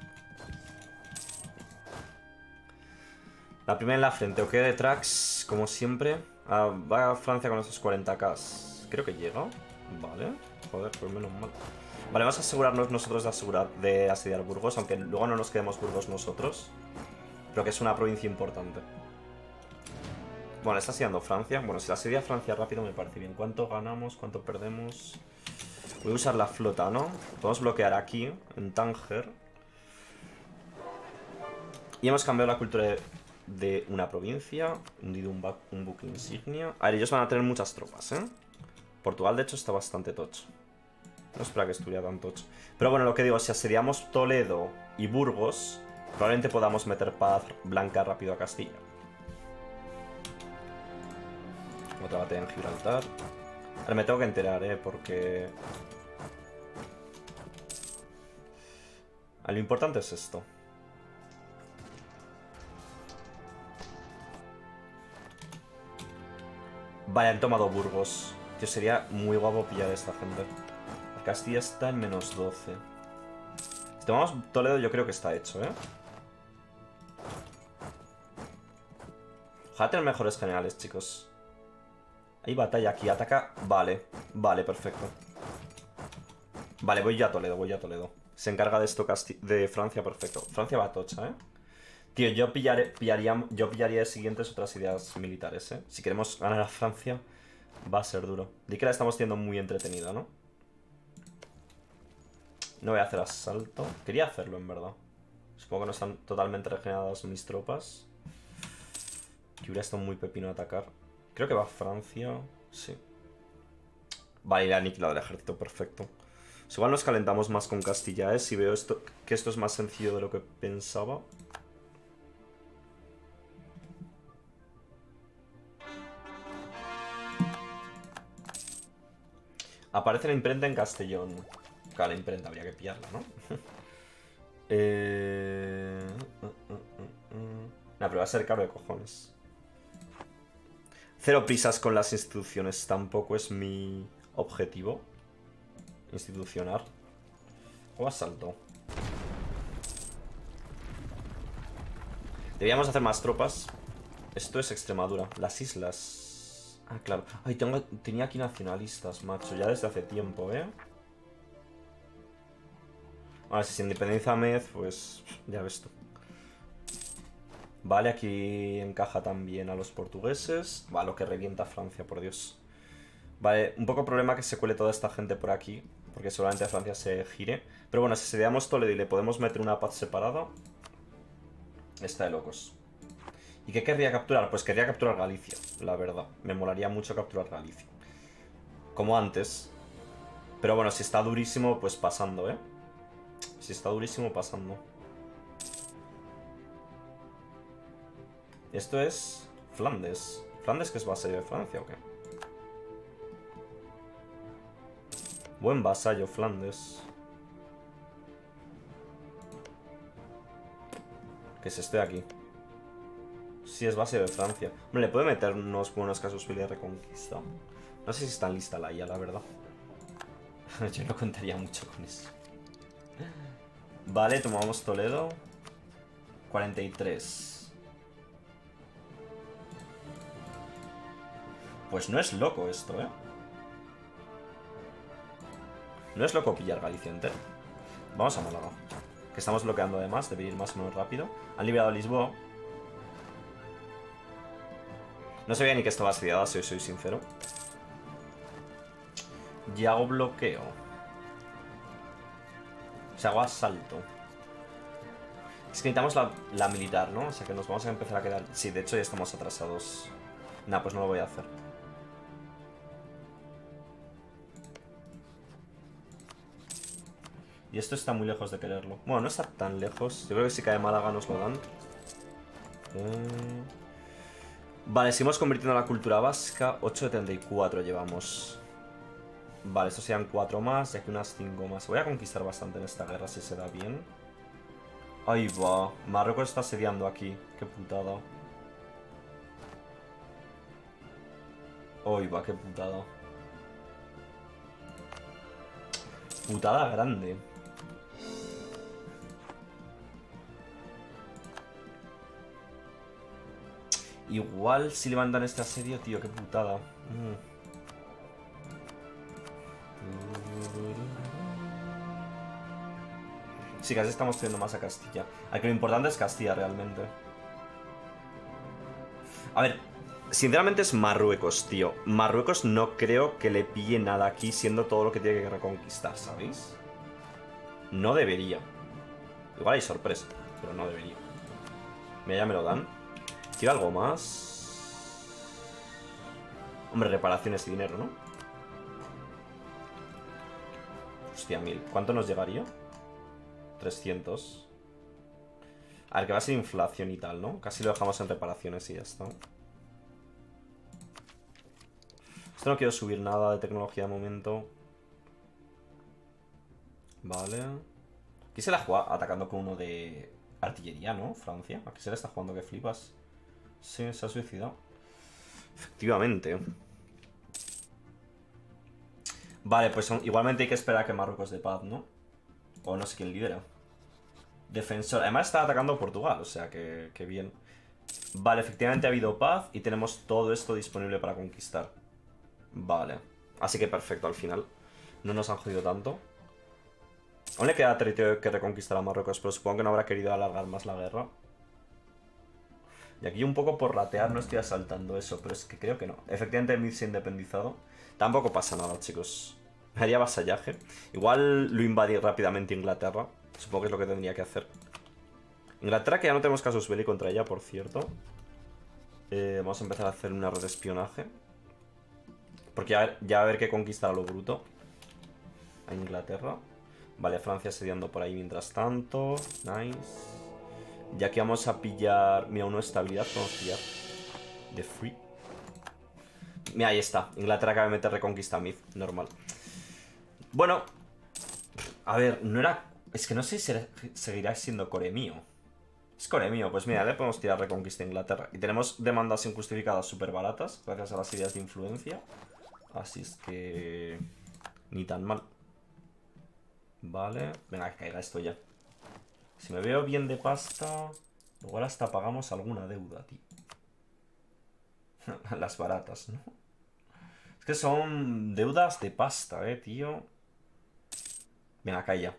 La primera en la frente. Ok, de tracks, como siempre. Va a Francia con esos 40k. Creo que llega. Vale. Joder, pues menos mal. Vale, vamos a asegurarnos nosotros de asediar Burgos, aunque luego no nos quedemos Burgos nosotros. Pero que es una provincia importante. Bueno, está asediando Francia. Bueno, si la asedia Francia rápido me parece bien. ¿Cuánto ganamos? ¿Cuánto perdemos? Voy a usar la flota, ¿no? Podemos bloquear aquí, en Tánger. Y hemos cambiado la cultura de una provincia. Hundido un buque insignia. A ver, ellos van a tener muchas tropas, ¿eh? Portugal, de hecho, está bastante tocho. No esperaba que estuviera tan tocho. Pero bueno, lo que digo, si asediamos Toledo y Burgos, probablemente podamos meter paz blanca rápido a Castilla. Otra batalla en Gibraltar. Ahora me tengo que enterar, porque... Lo importante es esto. Vale, han tomado Burgos. Tío, sería muy guapo pillar a esta gente. Castilla está en menos 12. Si tomamos Toledo yo creo que está hecho, Ojalá tener mejores generales, chicos. Hay batalla aquí, ataca... Vale, vale, perfecto. Vale, voy ya a Toledo, Se encarga de esto de Francia, perfecto. Francia va a tocha, Tío, yo pillaría de siguientes otras ideas militares, Si queremos ganar a Francia, va a ser duro. Di que la estamos teniendo muy entretenida, ¿no? No voy a hacer asalto. Quería hacerlo, en verdad. Supongo que no están totalmente regeneradas mis tropas. Que hubiera estado muy pepino atacar. Creo que va a Francia. Sí. Vale, le ha aniquilado el ejército, perfecto. Pues igual nos calentamos más con Castilla, Si veo que esto es más sencillo de lo que pensaba. Aparece la imprenta en Castellón. Claro, la imprenta habría que pillarla, ¿no? Nah, pero va a ser caro de cojones. Cero prisas con las instituciones. Tampoco es mi objetivo. Institucionar. O asalto. Deberíamos hacer más tropas. Esto es Extremadura. Las islas. Ah, claro. Ay, tenía aquí nacionalistas, macho. Ya desde hace tiempo, ¿eh? Ahora, si se independiza Med, pues ya ves tú. Vale, aquí encaja también a los portugueses. Va, lo que revienta Francia, por Dios. Vale, un poco problema que se cuele toda esta gente por aquí, porque seguramente Francia se gire. Pero bueno, si sediamos Toledo y le podemos meter una paz separada, está de locos. ¿Y qué querría capturar? Pues querría capturar Galicia, la verdad. Me molaría mucho capturar Galicia. Como antes. Pero bueno, si está durísimo, pues pasando, ¿eh? Si está durísimo, pasando. Esto es Flandes. ¿Flandes que es vasallo de Francia o qué? Buen vasallo, Flandes. Que es este de aquí. Sí, es vasallo de Francia. Hombre, le puede meter unos buenos casos de reconquista. No sé si está lista la IA, la verdad. Yo no contaría mucho con eso. Vale, tomamos Toledo. 43. Pues no es loco esto, ¿eh? No es loco pillar Galicia entero. Vamos a Málaga. Que estamos bloqueando además, debe ir más o menos rápido. Han liberado Lisboa. No sabía ni que estaba asediada, si soy sincero. Y hago bloqueo. O sea, hago asalto. Es que necesitamos la militar, ¿no? O sea que nos vamos a empezar a quedar... Sí, de hecho ya estamos atrasados. Nah, pues no lo voy a hacer. Y esto está muy lejos de quererlo. Bueno, no está tan lejos. Yo creo que si cae Málaga nos lo dan. Vale, seguimos convirtiendo la cultura vasca. 8,74 llevamos. Vale, estos serían 4 más y aquí unas 5 más. Voy a conquistar bastante en esta guerra si se da bien. Ahí va. Marruecos está asediando aquí. Qué putada. Ahí va, qué putada. Putada grande. Igual si levantan este asedio, tío, qué putada. Sí, casi estamos teniendo más a Castilla. Aquí lo importante es Castilla, realmente. A ver, sinceramente es Marruecos, tío. Marruecos no creo que le pille nada aquí, siendo todo lo que tiene que reconquistar, ¿sabéis? No debería. Igual hay sorpresa, pero no debería. Mira, ya me lo dan. ¿Quiero algo más? Hombre, reparaciones y dinero, ¿no? Hostia, 1000. ¿Cuánto nos llegaría? 300. A ver, que va a ser inflación y tal, ¿no? Casi lo dejamos en reparaciones y ya está. Esto no quiero subir nada de tecnología de momento. Vale. Aquí se la juega atacando con uno de artillería, ¿no? Francia. Aquí se la está jugando que flipas. Sí, se ha suicidado. Efectivamente. Vale, pues igualmente hay que esperar a que Marruecos de paz, ¿no? O no sé quién lidera. Defensor. Además está atacando Portugal, o sea que bien. Vale, efectivamente ha habido paz y tenemos todo esto disponible para conquistar. Vale. Así que perfecto al final. No nos han jodido tanto. Aún le queda territorio que reconquistar a Marruecos, pero supongo que no habrá querido alargar más la guerra. Y aquí un poco por ratear no estoy asaltando eso, pero es que creo que no. Efectivamente Mid se ha independizado. Tampoco pasa nada, chicos. Me haría vasallaje. Igual lo invadí rápidamente Inglaterra. Supongo que es lo que tendría que hacer. Inglaterra, que ya no tenemos casus belli contra ella, por cierto. Vamos a empezar a hacer una red de espionaje. Porque ya va a haber que conquistar a lo bruto. A Inglaterra. Vale, Francia asediando por ahí mientras tanto. Nice. Ya que vamos a pillar... Mira, una estabilidad podemos pillar. The Free. Mira, ahí está. Inglaterra acaba de meter reconquista a Mid. Normal. Bueno. A ver, no era... Es que no sé si seguirá siendo core mío. Es core mío. Pues mira, le podemos tirar reconquista a Inglaterra. Y tenemos demandas injustificadas súper baratas. Gracias a las ideas de influencia. Así es que... Ni tan mal. Vale. Venga, que caiga esto ya. Si me veo bien de pasta, igual hasta pagamos alguna deuda, tío. Las baratas, ¿no? que son deudas de pasta, tío. Venga, calla.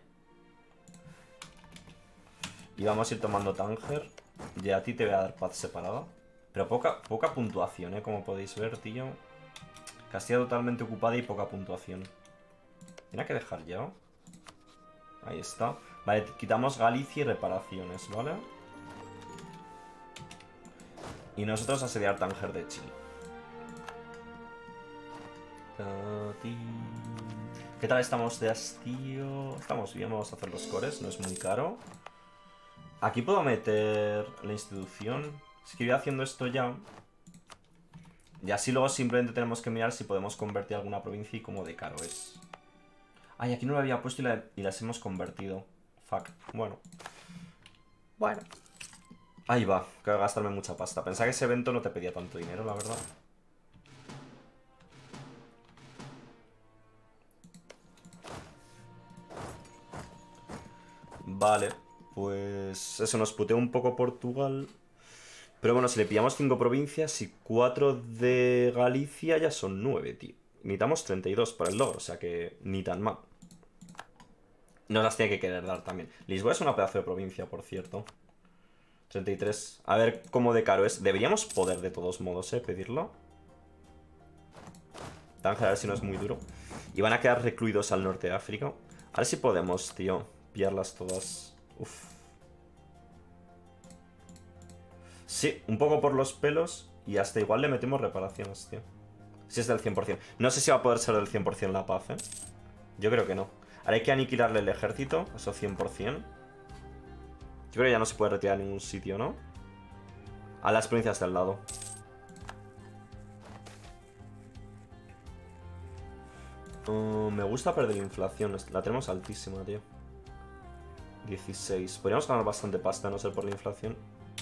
Y vamos a ir tomando Tánger. Y a ti te voy a dar paz separada. Pero poca puntuación, como podéis ver, tío. Castilla totalmente ocupada y poca puntuación. Tiene que dejar ya. Ahí está. Vale, quitamos Galicia y reparaciones, ¿vale? Y nosotros asediar Tánger de Chile. ¿Qué tal estamos de hastío? Estamos bien, vamos a hacer los cores, no es muy caro. Aquí puedo meter la institución. Es que voy haciendo esto ya. Y así luego simplemente tenemos que mirar si podemos convertir alguna provincia y cómo de caro es. Ay, aquí no lo había puesto y las hemos convertido. Fuck. Bueno. Bueno. Ahí va, que voy a gastarme mucha pasta. Pensaba que ese evento no te pedía tanto dinero, la verdad. Vale, pues eso nos putea un poco Portugal. Pero bueno, si le pillamos 5 provincias y 4 de Galicia ya son 9, tío. Necesitamos 32 para el logro, o sea que ni tan mal. Nos las tiene que querer dar también. Lisboa es una pedazo de provincia, por cierto. 33. A ver cómo de caro es. Deberíamos poder de todos modos, pedirlo. Tánger, a ver si no es muy duro. Y van a quedar recluidos al norte de África. A ver si podemos, tío, pillarlas todas. Uf. Sí, un poco por los pelos. Y hasta igual le metemos reparaciones, tío. Si es del 100%. No sé si va a poder ser del 100% la paz, Yo creo que no. Ahora hay que aniquilarle el ejército. Eso 100%. Yo creo que ya no se puede retirar a ningún sitio, ¿no? A las provincias del lado. Me gusta perder inflación. La tenemos altísima, tío. 16. Podríamos ganar bastante pasta, a no ser por la inflación.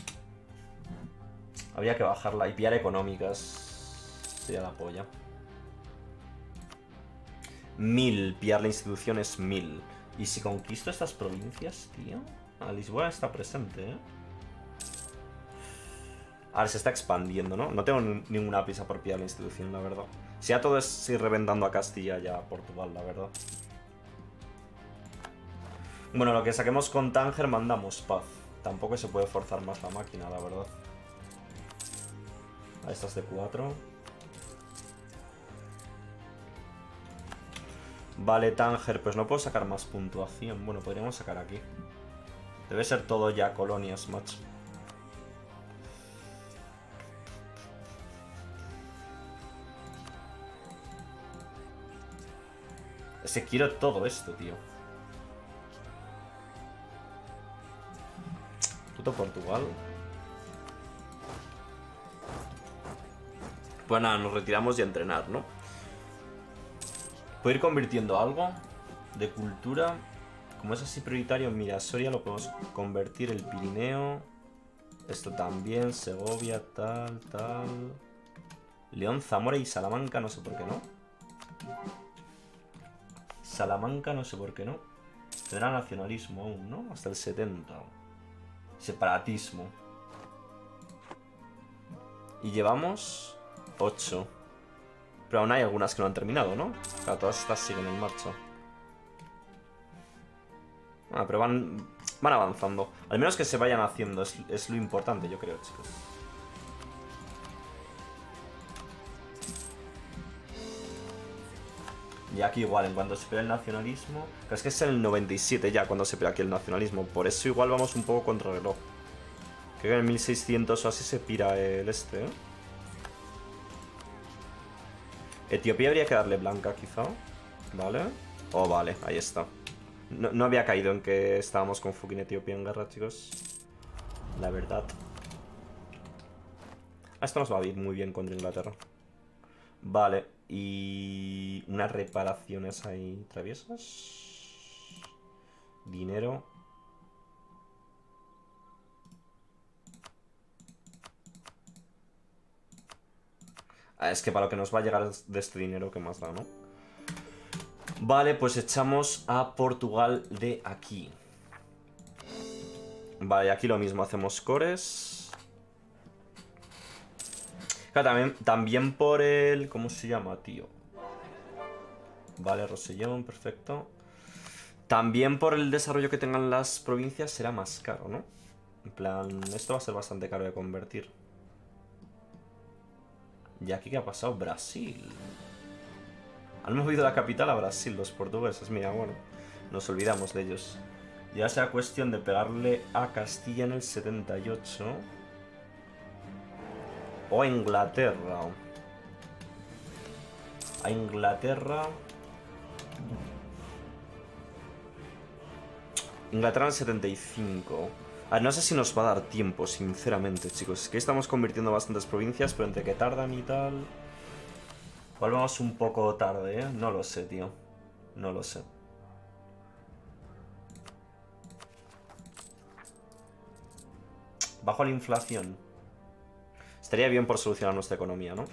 Habría que bajarla y pillar económicas. Sería la polla. 1000. Pillar la institución es 1000. ¿Y si conquisto estas provincias, tío? Ah, Lisboa está presente, Ahora se está expandiendo, ¿no? No tengo ninguna prisa por pillar la institución, la verdad. Si ya todo es ir reventando a Castilla y a Portugal, la verdad. Bueno, lo que saquemos con Tánger mandamos paz. Tampoco se puede forzar más la máquina, la verdad. A estas de 4. Vale, Tánger, pues no puedo sacar más puntuación. Bueno, podríamos sacar aquí. Debe ser todo ya colonias, macho. Es que quiero todo esto, tío. Puto Portugal. Pues nada, nos retiramos y a entrenar, ¿no? ¿Puedo ir convirtiendo algo de cultura? Como es así prioritario, mira, Soria lo podemos convertir, el Pirineo. Esto también, Segovia, tal. León, Zamora y Salamanca, no sé por qué no. Salamanca, no sé por qué no. Tendrá nacionalismo aún, ¿no? Hasta el 70. Separatismo. Y llevamos 8. Pero aún hay algunas que no han terminado, ¿no? Claro, todas estas siguen en marcha. Ah, pero van avanzando. Al menos que se vayan haciendo, es lo importante, yo creo, chicos. Y aquí igual, en cuanto se pega el nacionalismo... Pero es que es en el 97 ya cuando se pega aquí el nacionalismo. Por eso igual vamos un poco contra reloj. Creo que en el 1600 o así se pira el este, Etiopía habría que darle blanca, quizá. Vale. Oh, vale, ahí está. No había caído en que estábamos con fucking Etiopía en guerra, chicos. La verdad. Esto nos va a ir muy bien contra Inglaterra. Vale, y... unas reparaciones ahí traviesas. Dinero. Es que para lo que nos va a llegar de este dinero, ¿qué más da, no? Vale, pues echamos a Portugal de aquí. Vale, aquí lo mismo, hacemos cores. Claro, también por el... ¿Cómo se llama, tío? Vale, Rosellón, perfecto. También por el desarrollo que tengan las provincias será más caro, ¿no? En plan, esto va a ser bastante caro de convertir. ¿Y aquí qué ha pasado? Brasil. Han movido la capital a Brasil los portugueses. Mira, bueno, nos olvidamos de ellos. Ya sea cuestión de pegarle a Castilla en el 78. O a Inglaterra. A Inglaterra. Inglaterra en el 75. A ver, no sé si nos va a dar tiempo, sinceramente, chicos. Es que estamos convirtiendo bastantes provincias, pero entre que tardan y tal... Volvemos un poco tarde, ¿eh? No lo sé, tío. No lo sé. Bajo la inflación. Estaría bien por solucionar nuestra economía, ¿no?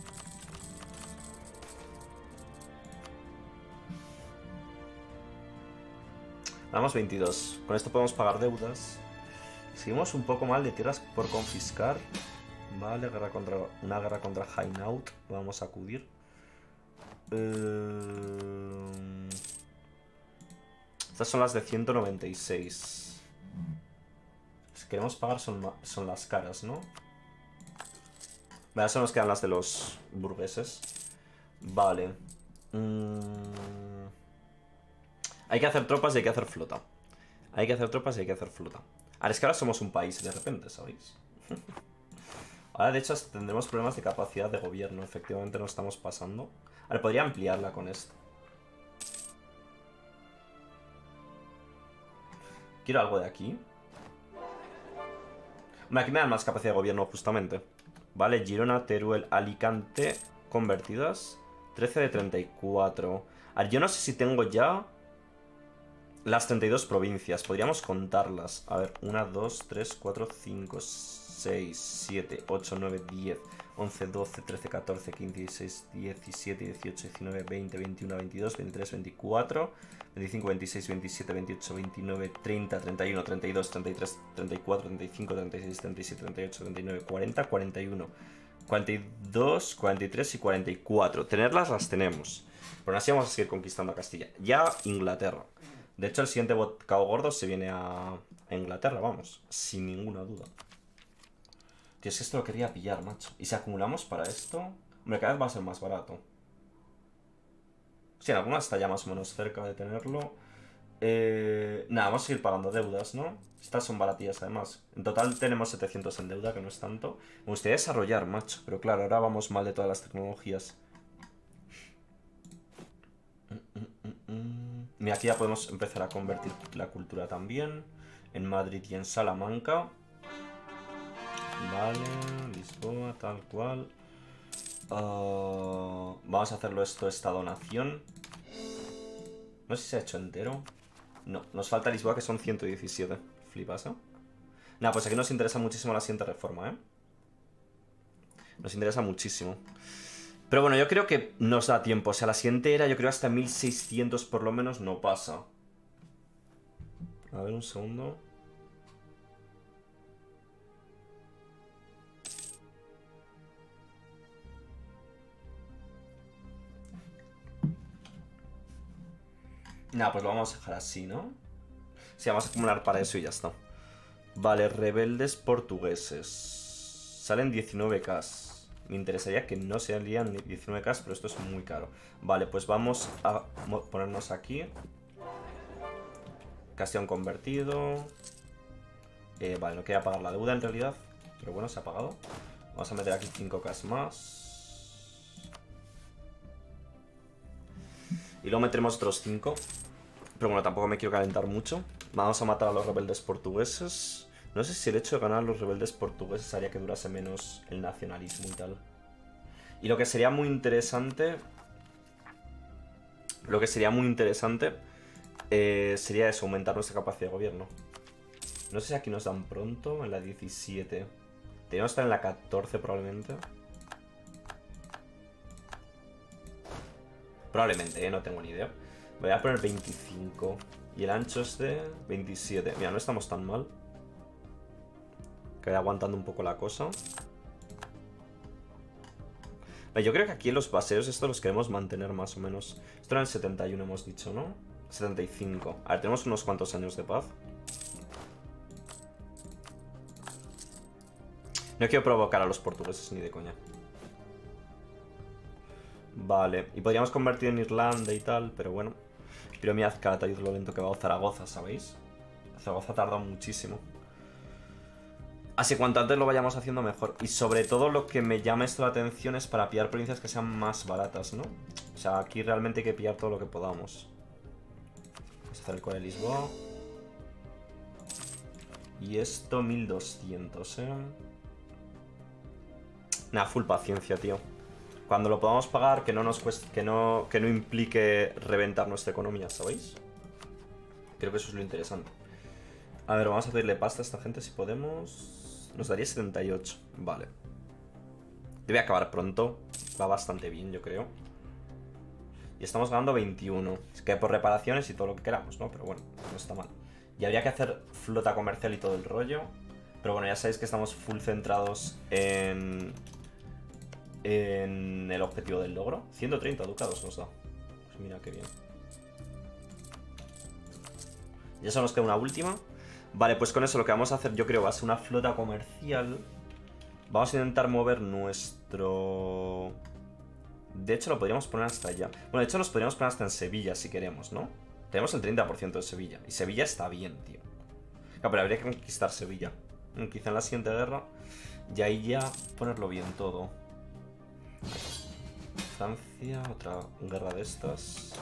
Damos 22. Con esto podemos pagar deudas. Seguimos un poco mal de tierras por confiscar. Vale, una guerra contra Hainaut. Vamos a acudir. Estas son las de 196. Si queremos pagar son las caras, ¿no? Vale, eso nos quedan las de los burgueses. Vale. Hay que hacer tropas y hay que hacer flota. Hay que hacer tropas y hay que hacer flota. Ahora es que ahora somos un país de repente, ¿sabéis? Ahora de hecho tendremos problemas de capacidad de gobierno. Efectivamente nos estamos pasando. Ahora podría ampliarla con esto. Quiero algo de aquí. Hombre, aquí me dan más capacidad de gobierno justamente. Vale, Girona, Teruel, Alicante convertidas. 13 de 34. A ver, yo no sé si tengo ya las 32 provincias. Podríamos contarlas. A ver, 1, 2, 3, 4, 5, 6, 7, 8, 9, 10, 11, 12, 13, 14, 15, 16, 17, 18, 19, 20, 21, 22, 23, 24, 25, 26, 27, 28, 29, 30, 31, 32, 33, 34, 35, 36, 37, 38, 39, 40, 41, 42, 43 y 44. Tenerlas las tenemos. Pero aún así vamos a seguir conquistando a Castilla. Ya Inglaterra. De hecho, el siguiente bocado gordo se viene a Inglaterra, vamos. Sin ninguna duda. Tío, es que esto lo quería pillar, macho. Y si acumulamos para esto... Hombre, cada vez va a ser más barato. Sí, en algunas está ya más o menos cerca de tenerlo. Nada, vamos a seguir pagando deudas, ¿no? Estas son baratillas, además. En total tenemos 700 en deuda, que no es tanto. Me gustaría desarrollar, macho. Pero claro, ahora vamos mal de todas las tecnologías. Mira, aquí ya podemos empezar a convertir la cultura también. En Madrid y en Salamanca. Vale, Lisboa, tal cual. Vamos a hacerlo esto, esta donación. No sé si se ha hecho entero. No, nos falta Lisboa, que son 117. Flipas, ¿eh? Nada, pues aquí nos interesa muchísimo la siguiente reforma, ¿eh? Nos interesa muchísimo. Pero bueno, yo creo que nos da tiempo. O sea, la siguiente era, yo creo hasta 1600 por lo menos no pasa. A ver, un segundo. Nada, pues lo vamos a dejar así, ¿no? Sí, vamos a acumular para eso y ya está. Vale, rebeldes portugueses. Salen 19k. Me interesaría que no salieran 19k, pero esto es muy caro. Vale, pues vamos a ponernos aquí. Castellón convertido. Vale, no quería pagar la deuda en realidad. Pero bueno, se ha pagado. Vamos a meter aquí 5k más. Y luego meteremos otros 5. Pero bueno, tampoco me quiero calentar mucho. Vamos a matar a los rebeldes portugueses. No sé si el hecho de ganar a los rebeldes portugueses haría que durase menos el nacionalismo y tal. Y lo que sería muy interesante... sería eso, aumentar nuestra capacidad de gobierno. No sé si aquí nos dan pronto, en la 17. Deberíamos estar en la 14 probablemente. Probablemente, no tengo ni idea. Voy a poner 25. Y el ancho es de 27. Mira, no estamos tan mal. Que vaya aguantando un poco la cosa. Yo creo que aquí los baseos estos los queremos mantener más o menos. Esto era en el 71 hemos dicho, ¿no? 75. A ver, tenemos unos cuantos años de paz. No quiero provocar a los portugueses ni de coña. Vale, y podríamos convertir en Irlanda y tal, pero bueno. Pero mirad Calatayud lo lento que va a Zaragoza, ¿sabéis? Zaragoza tarda muchísimo. Así que cuanto antes lo vayamos haciendo mejor. Y sobre todo lo que me llama esto la atención es para pillar provincias que sean más baratas, ¿no? O sea, aquí realmente hay que pillar todo lo que podamos. Vamos a hacer el core de Lisboa. Y esto 1200, ¿eh? Nah, full paciencia, tío. Cuando lo podamos pagar, que no nos cueste, que no implique reventar nuestra economía, ¿sabéis? Creo que eso es lo interesante. A ver, vamos a pedirle pasta a esta gente si podemos. Nos daría 78. Vale. Debe acabar pronto. Va bastante bien, yo creo. Y estamos ganando 21. Es que por reparaciones y todo lo que queramos, ¿no? Pero bueno, no está mal. Y habría que hacer flota comercial y todo el rollo. Pero bueno, ya sabéis que estamos full centrados en el objetivo del logro. 130 ducados nos da. Pues mira qué bien. Ya solo nos queda una última. Vale, pues con eso lo que vamos a hacer yo creo va a ser una flota comercial. Vamos a intentar mover nuestro... De hecho lo podríamos poner hasta allá. Bueno, de hecho los podríamos poner hasta en Sevilla si queremos, ¿no? Tenemos el 30% de Sevilla. Y Sevilla está bien, tío. Claro, pero habría que conquistar Sevilla. Quizá en la siguiente guerra. Y ahí ya ponerlo bien todo. Francia, otra guerra de estas.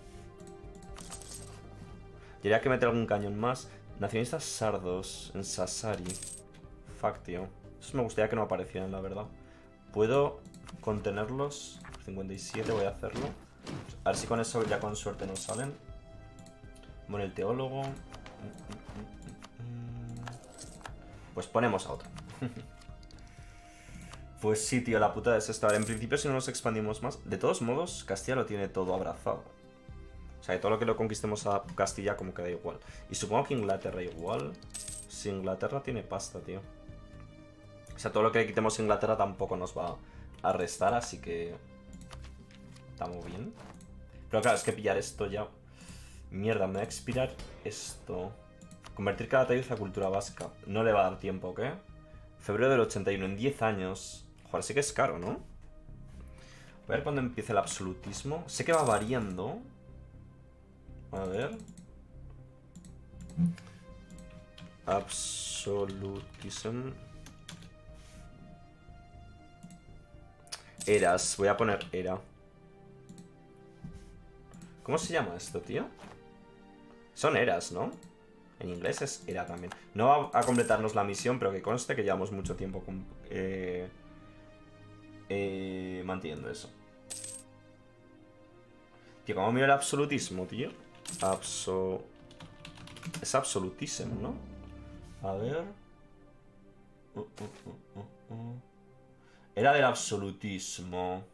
Y habría que meter algún cañón más. Nacionalistas sardos en Sassari. Fuck, tío. Eso me gustaría que no aparecieran, la verdad. ¿Puedo contenerlos? 57, voy a hacerlo. A ver si con eso ya con suerte nos salen. Bueno, el teólogo. Pues ponemos a otro. Pues sí, tío, la puta es esta. En principio, si no nos expandimos más... De todos modos, Castilla lo tiene todo abrazado. O sea, que todo lo que lo conquistemos a Castilla como que da igual. Y supongo que Inglaterra igual. Si Inglaterra tiene pasta, tío. O sea, todo lo que le quitemos a Inglaterra tampoco nos va a restar, así que... Estamos bien. Pero claro, es que pillar esto ya... Mierda, me va a expirar esto. Convertir Calatayud a cultura vasca. No le va a dar tiempo, ¿ok? Febrero del 81, en 10 años. Joder, sí que es caro, ¿no? Voy a ver cuándo empieza el absolutismo. Sé que va variando. A ver. Absolutism. Eras. Voy a poner era. ¿Cómo se llama esto, tío? Son eras, ¿no? En inglés es era también. No va a completarnos la misión, pero que conste que llevamos mucho tiempo manteniendo eso. Tío, ¿cómo miro el absolutismo, tío? Es absolutism, ¿no? A ver... Era del absolutismo.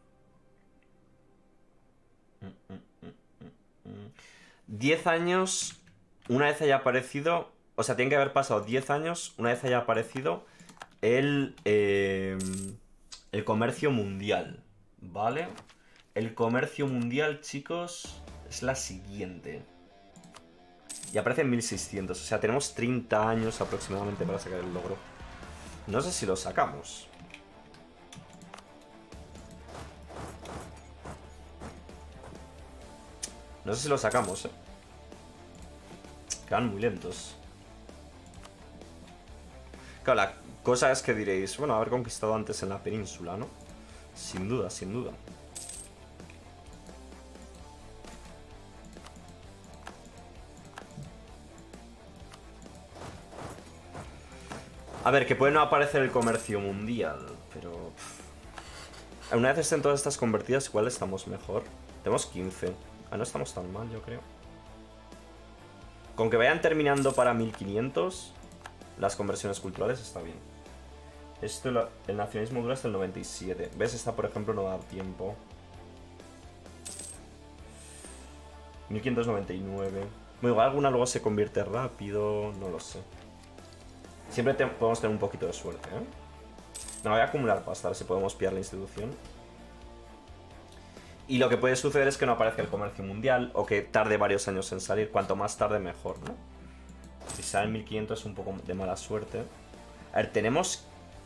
10 años... Una vez haya aparecido... O sea, tiene que haber pasado 10 años una vez haya aparecido el comercio mundial, ¿vale? El comercio mundial, chicos, es la siguiente. Y aparece en 1600, o sea, tenemos 30 años aproximadamente para sacar el logro. No sé si lo sacamos. No sé si lo sacamos, eh. Quedan muy lentos. Claro, la cosa es que diréis, bueno, haber conquistado antes en la península, ¿no? Sin duda, sin duda. A ver, que puede no aparecer el comercio mundial, pero... Una vez estén todas estas convertidas, igual estamos mejor. Tenemos 15. Ah, no estamos tan mal, yo creo. Con que vayan terminando para 1500, las conversiones culturales está bien. Esto, el nacionalismo dura hasta el 97. ¿Ves? Esta, por ejemplo, no da tiempo. 1599. Bueno, igual alguna luego se convierte rápido, no lo sé. Siempre podemos tener un poquito de suerte, ¿eh? No, voy a acumular pasta, a ver si podemos pillar la institución. Y lo que puede suceder es que no aparezca el comercio mundial o que tarde varios años en salir. Cuanto más tarde, mejor, ¿no? Si sale en 1500 es un poco de mala suerte. A ver, tenemos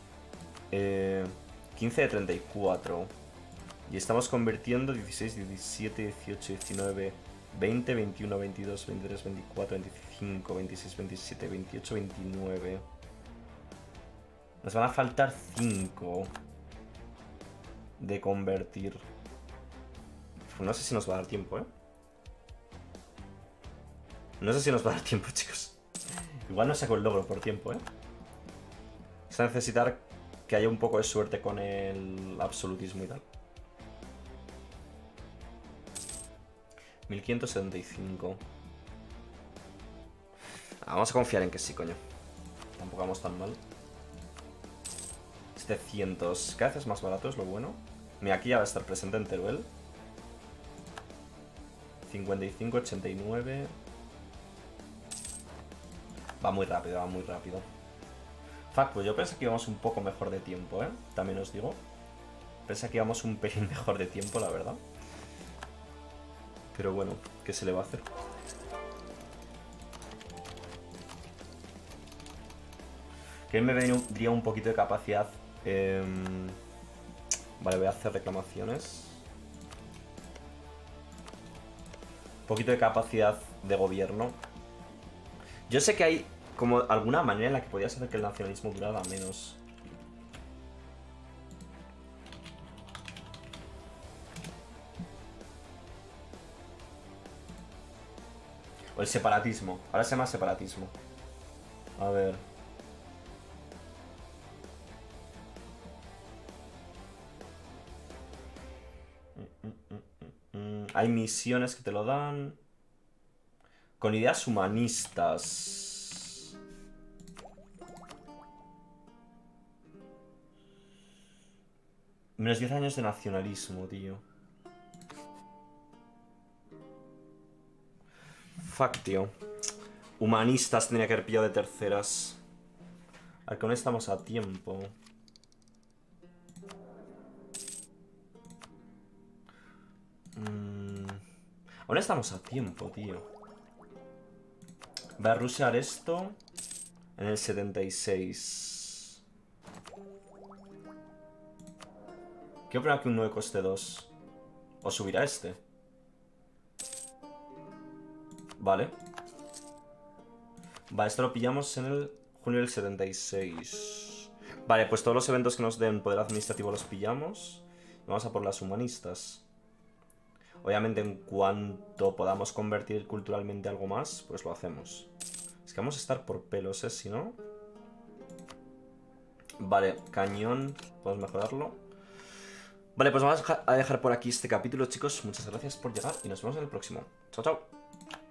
15 de 34. Y estamos convirtiendo 16, 17, 18, 19, 20, 21, 22, 23, 24, 25, 26, 27, 28, 29. Nos van a faltar 5 de convertir. No sé si nos va a dar tiempo, ¿eh? No sé si nos va a dar tiempo, chicos. Igual no saco el logro por tiempo, ¿eh? Vamos a necesitar que haya un poco de suerte con el absolutismo y tal. 1575. Vamos a confiar en que sí, coño. Tampoco vamos tan mal. 700. Cada vez es más barato, es lo bueno. Mira, aquí ya va a estar presente en Teruel. 55, 89. Va muy rápido, va muy rápido. Fuck, pues yo pensé que íbamos un poco mejor de tiempo, ¿eh? También os digo. Pensé que íbamos un pelín mejor de tiempo, la verdad. Pero bueno, ¿qué se le va a hacer? Que me vendría un poquito de capacidad. Vale, voy a hacer reclamaciones. Un poquito de capacidad de gobierno. Yo sé que hay como alguna manera en la que podías hacer que el nacionalismo durara menos. O el separatismo. Ahora se llama separatismo. A ver. Hay misiones que te lo dan. Con ideas humanistas. Menos 10 años de nacionalismo, tío. Fuck, tío. Humanistas tendría que haber pillado de terceras. A ver, que aún estamos a tiempo. Aún estamos a tiempo, tío. Voy a rushear esto en el 76. Quiero poner aquí un 9 coste 2. O subirá este. Vale. Vale, esto lo pillamos en el junio del 76. Vale, pues todos los eventos que nos den poder administrativo los pillamos. Vamos a por las humanistas. Obviamente en cuanto podamos convertir culturalmente algo más, pues lo hacemos. Es que vamos a estar por pelos, ¿eh? Si no... Vale, cañón. Podemos mejorarlo. Vale, pues vamos a dejar por aquí este capítulo, chicos. Muchas gracias por llegar y nos vemos en el próximo. Chao, chao.